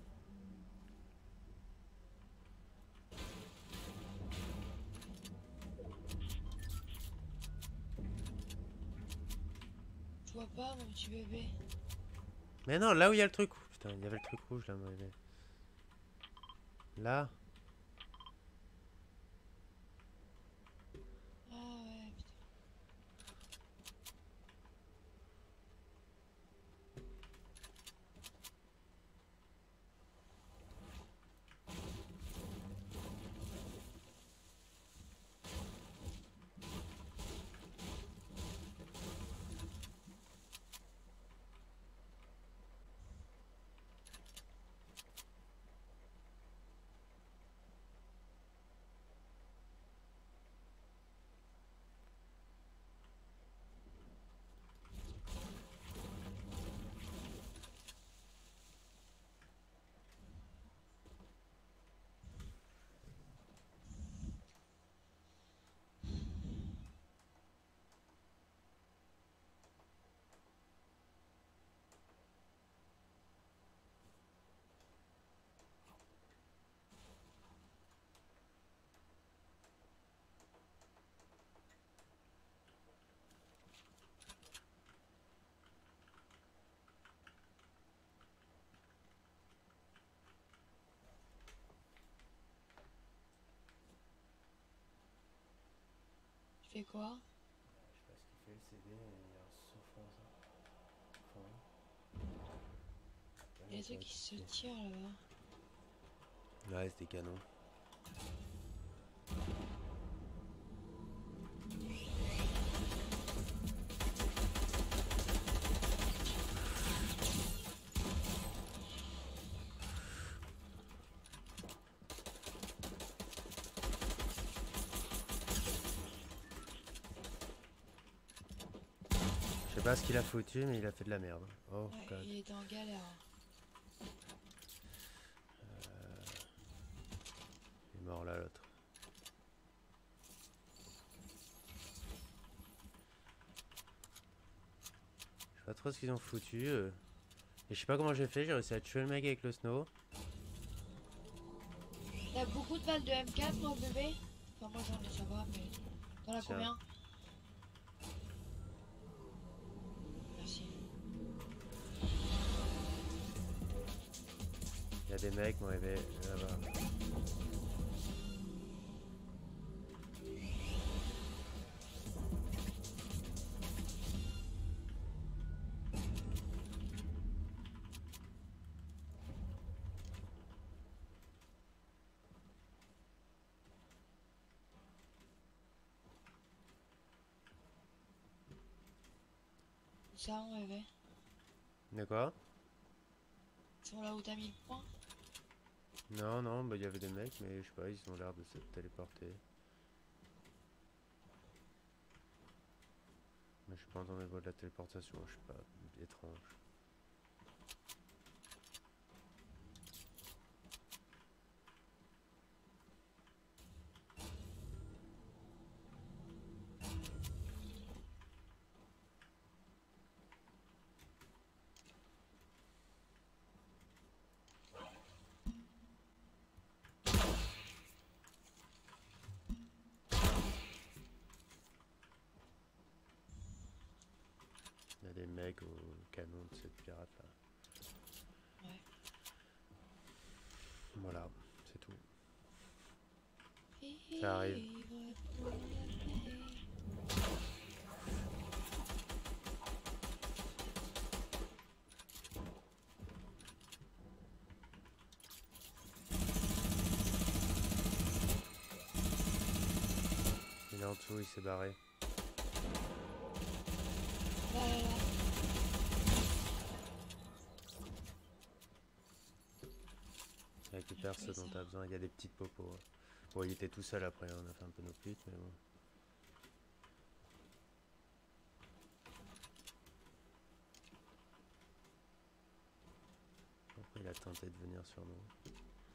Je vois pas mon petit bébé. Mais non, là où il y a le truc. Putain, il y avait le truc rouge là, moi. Là. Ah ouais, putain. quoi? Je sais pas ce qu'il fait le C D, il est en souffrance. Enfin, Il y a des trucs qui se tirent là-bas. ouais, c'était canon. Je sais pas ce qu'il a foutu, mais il a fait de la merde. Oh Ouais, god. il était en galère. Il est mort là l'autre. Je sais pas trop ce qu'ils ont foutu. euh. Et je sais pas comment j'ai fait, j'ai réussi à tuer le mec avec le snow. T'as beaucoup de balles de M quatre, moi, bébé? Enfin, moi j'en ai, ça va, mais. T'en as Tiens. combien? Merci. Il y a des mecs, moi, là-bas. Ça, mon bébé. De quoi? Ils sont là où t'as mis le point? Non, non, bah il y avait des mecs, mais je sais pas, ils ont l'air de se téléporter. Mais je suis pas entendu au niveau de la téléportation, je sais pas, étrange. Il y a des mecs au canon de cette pirate là. Ouais. Voilà, c'est tout. Ça arrive. Il est en dessous, il s'est barré. Là, là, là. Récupère ce dont t'as besoin, il y a des petites popos. hein. Bon, il était tout seul après, on a fait un peu nos putes, mais bon. Après, il a tenté de venir sur nous.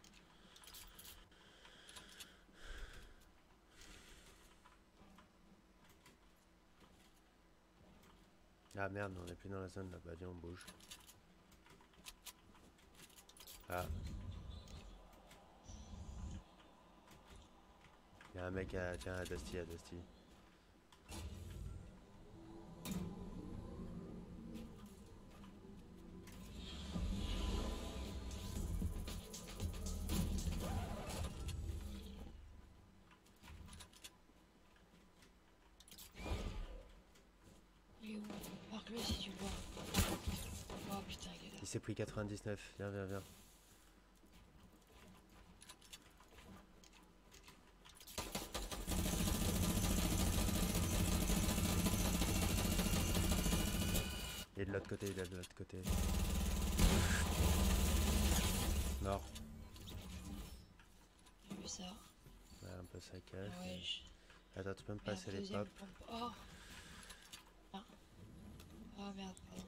Ah merde, on est plus dans la zone là, bah viens on bouge. Ah. Il y a un mec à... Tiens, à Dusty, à Dusty. Il est où? Marque-le si tu le vois. Oh putain, il est là. Il s'est pris quatre-vingt-dix-neuf, viens, viens, viens. Il est de l'autre côté, il est de l'autre côté. Mort. J'ai vu ça. Ouais, un peu saccage. Ah ouais, je... Attends, tu peux me Merde, passer les deuxième pops? pompe. Oh. Ah. Oh merde, pardon.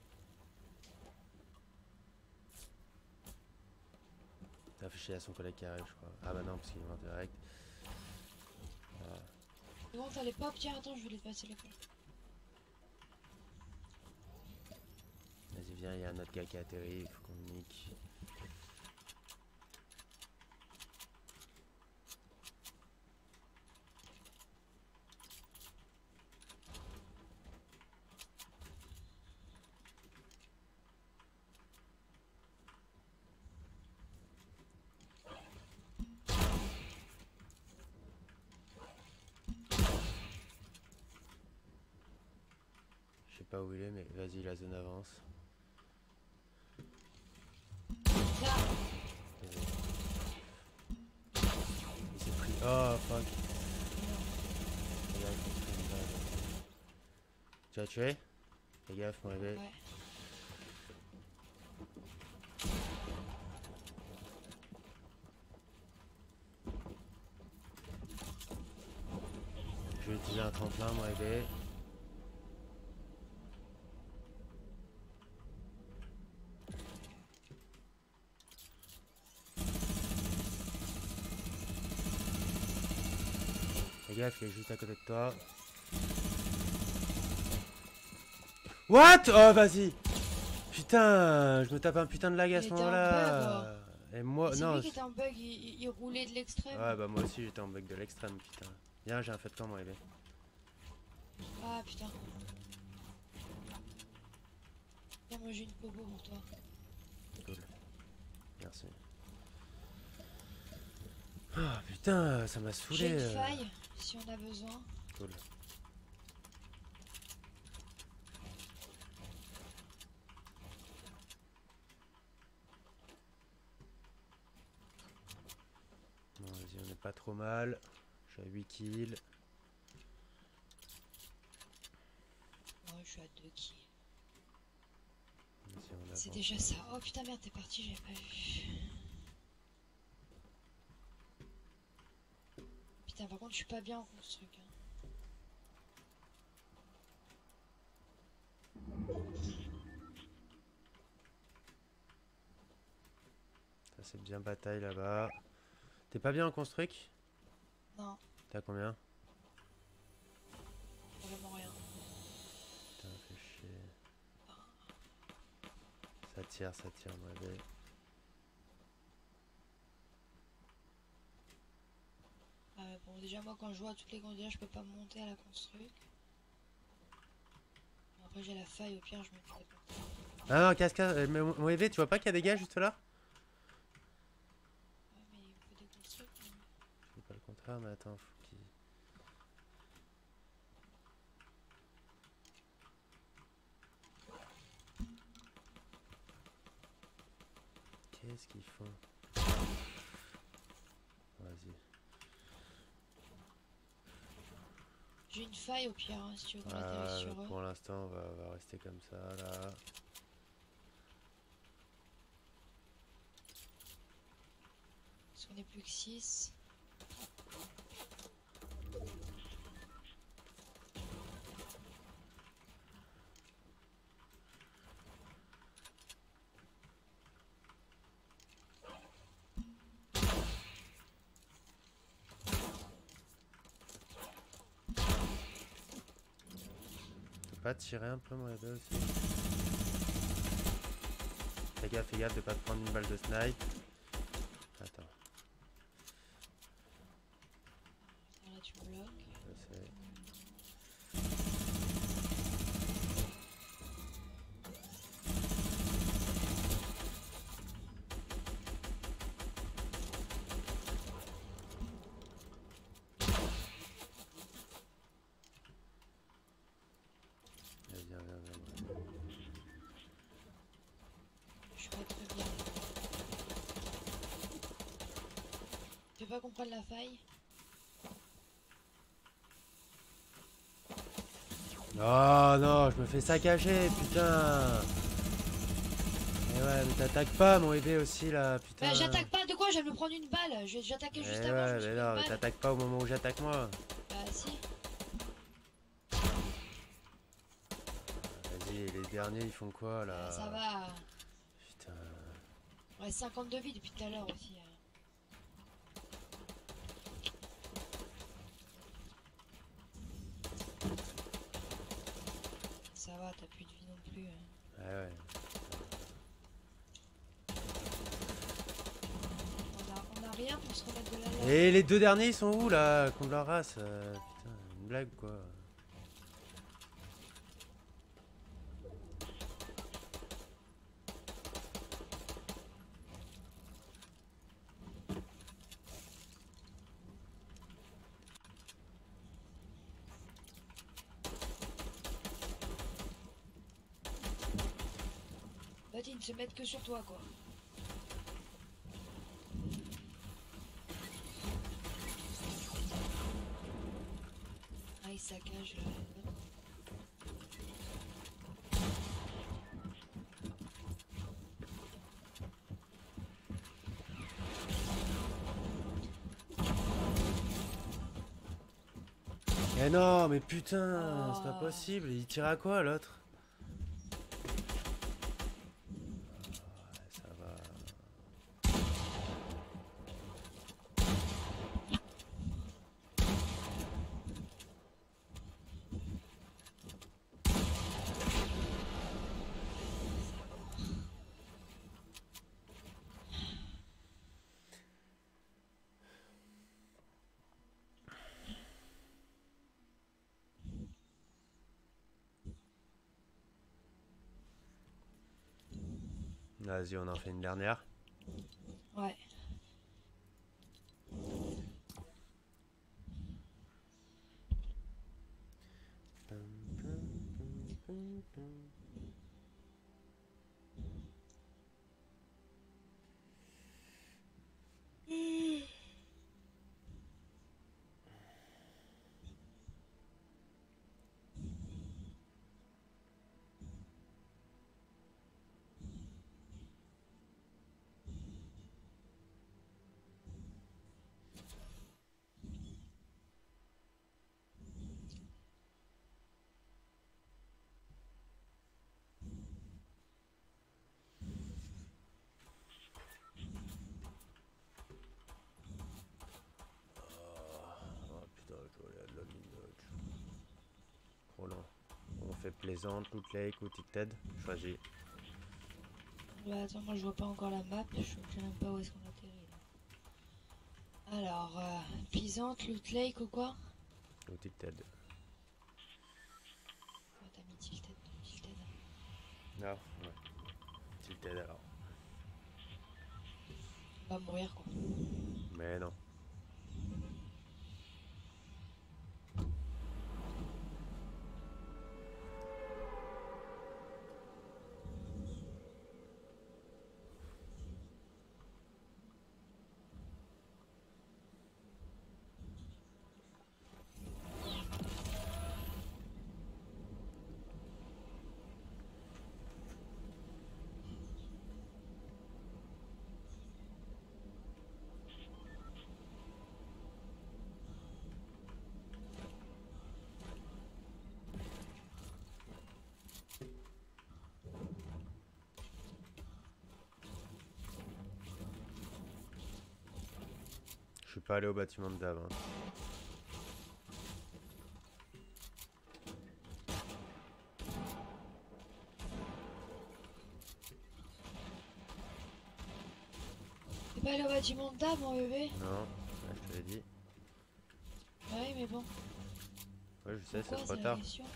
T'as affiché à son collègue qui arrive, je crois. Ah bah non, parce qu'il est en direct. Ah. C'est bon, t'as les pop? Tiens, attends, je vais les passer les pop. Vas-y, viens, il y a un autre gars qui a atterri, il faut qu'on le nique. pas où il est, mais vas-y, la zone avance. Là. Il s'est pris. Oh fuck. Regarde, il s'est pris une balle. Tu l'as tué? Fais gaffe, mon bébé. Ouais. Je vais utiliser un tremplin, mon bébé. Fais gaffe, il est juste à côté de toi. What? Oh, vas-y! Putain, je me tape un putain de lag à Il ce était en moment-là. Et moi, C'est non. lui qui était en bug, il, il- il roulait de l'extrême. Ouais, bah moi aussi j'étais en bug de l'extrême, putain. Viens, j'ai un feu de camp, mon bébé. Ah putain. Tiens, moi j'ai une pogo pour toi. Cool. Merci. Ah putain, ça m'a saoulé. J'ai une euh. faille si on a besoin. Cool. Bon, vas-y, on est pas trop mal. Je suis à huit kills. Ouais, je suis à deux kills. Vas-y, on C'est avance. déjà ça. Oh putain, merde, t'es parti, j'avais pas vu. Putain, par contre, je suis pas bien en construct. Hein. Ça c'est bien bataille là-bas. T'es pas bien en construct? Non, T'as combien? vraiment rien. Putain, fait chier. Ça tire, ça tire, mon bébé. Euh, bon, déjà, moi, quand je vois toutes les conditions, je peux pas monter à la construct. Après, j'ai la faille, au pire, je me fais pas. Ah non, cascade, euh, mais mon mon bébé, tu vois pas qu'il y a des gars juste là? Ouais, mais il faut des constructs. hein. Je dis pas le contraire, mais attends, faut qu'il... Qu'est-ce qu'ils font? Vas-y. J'ai une faille, au pire, hein, si tu veux qu'on Ah, atterrisse sur eux. pour l'instant, on va, on va rester comme ça, là. Parce qu'on est plus que six. Tu peux pas tirer un peu, mon bébé, aussi? Fais gaffe, fais gaffe de pas te prendre une balle de snipe. Attends, Alors là, tu me bloques. je sais. Viens, viens, viens, viens. Je suis pas très bien. Tu veux pas qu'on prenne la faille? Oh non, je me fais saccager, putain. Mais ouais, mais t'attaques pas, mon bébé, aussi, là, putain. Bah, j'attaque pas de quoi? Je viens de me prendre une balle. Je- J'attaquais juste Eh avant. je me ouais, suis mais pris non, une mais balle. t'attaques pas au moment où j'attaque moi. Bah, si. Vas-y, les derniers, ils font quoi, là? Bah, ça va. Putain. Ouais, cinquante de vie depuis tout à l'heure aussi. hein. Ça va, t'as plus de vie non plus. hein. Ouais, ouais. On a, on a rien pour se remettre de la lave. Et les deux derniers, ils sont où, là? Contre leur race? euh, Putain, une blague, quoi. fait, ils ne se mettent que sur toi, quoi. Ah, ils saccagent là. Mais non, mais putain, c'est pas Oh. possible. Il tire à quoi l'autre? Ouais, ça va. Vas-y, on en fait une dernière. Ouais. Oh putain, je dois aller à de la mine. Trop lent. On fait plaisante, Loot Lake ou Ticted. Choisis. Bah attends, moi je vois pas encore la map, je sais même pas où est-ce qu'on atterrit là. Alors, euh, Pisante, Loot Lake ou quoi? Ou Ticted. Oh, t'as mis Tilted, Tilted. Ah, ouais. Ticted alors. On va mourir quoi. Mais non. Je suis pas allé au bâtiment de Dave. Hein. T'es pas allé au bâtiment de dame, mon bébé? Non, là, je te l'ai dit. Ouais, mais bon. Ouais, je sais, c'est Pourquoi, trop la tard. question.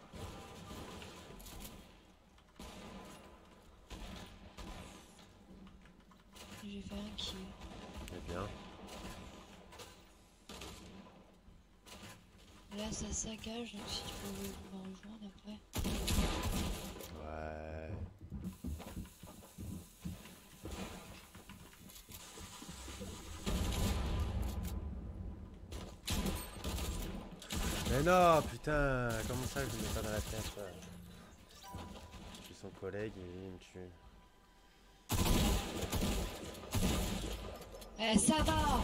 J'ai fait un kill. C'est bien. Là, ça saccage, donc si tu peux me rejoindre après. Ouais. Mais non, putain, comment ça je me mets pas dans la tête là. Je suis son collègue et il me tue. Eh, ça va!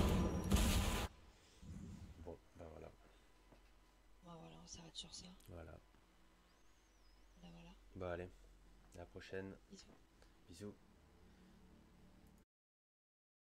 Bon, bah voilà. Bon, voilà, on s'arrête sur ça. Voilà. Là, voilà. Bah allez, à la prochaine. Bisous. Bisous.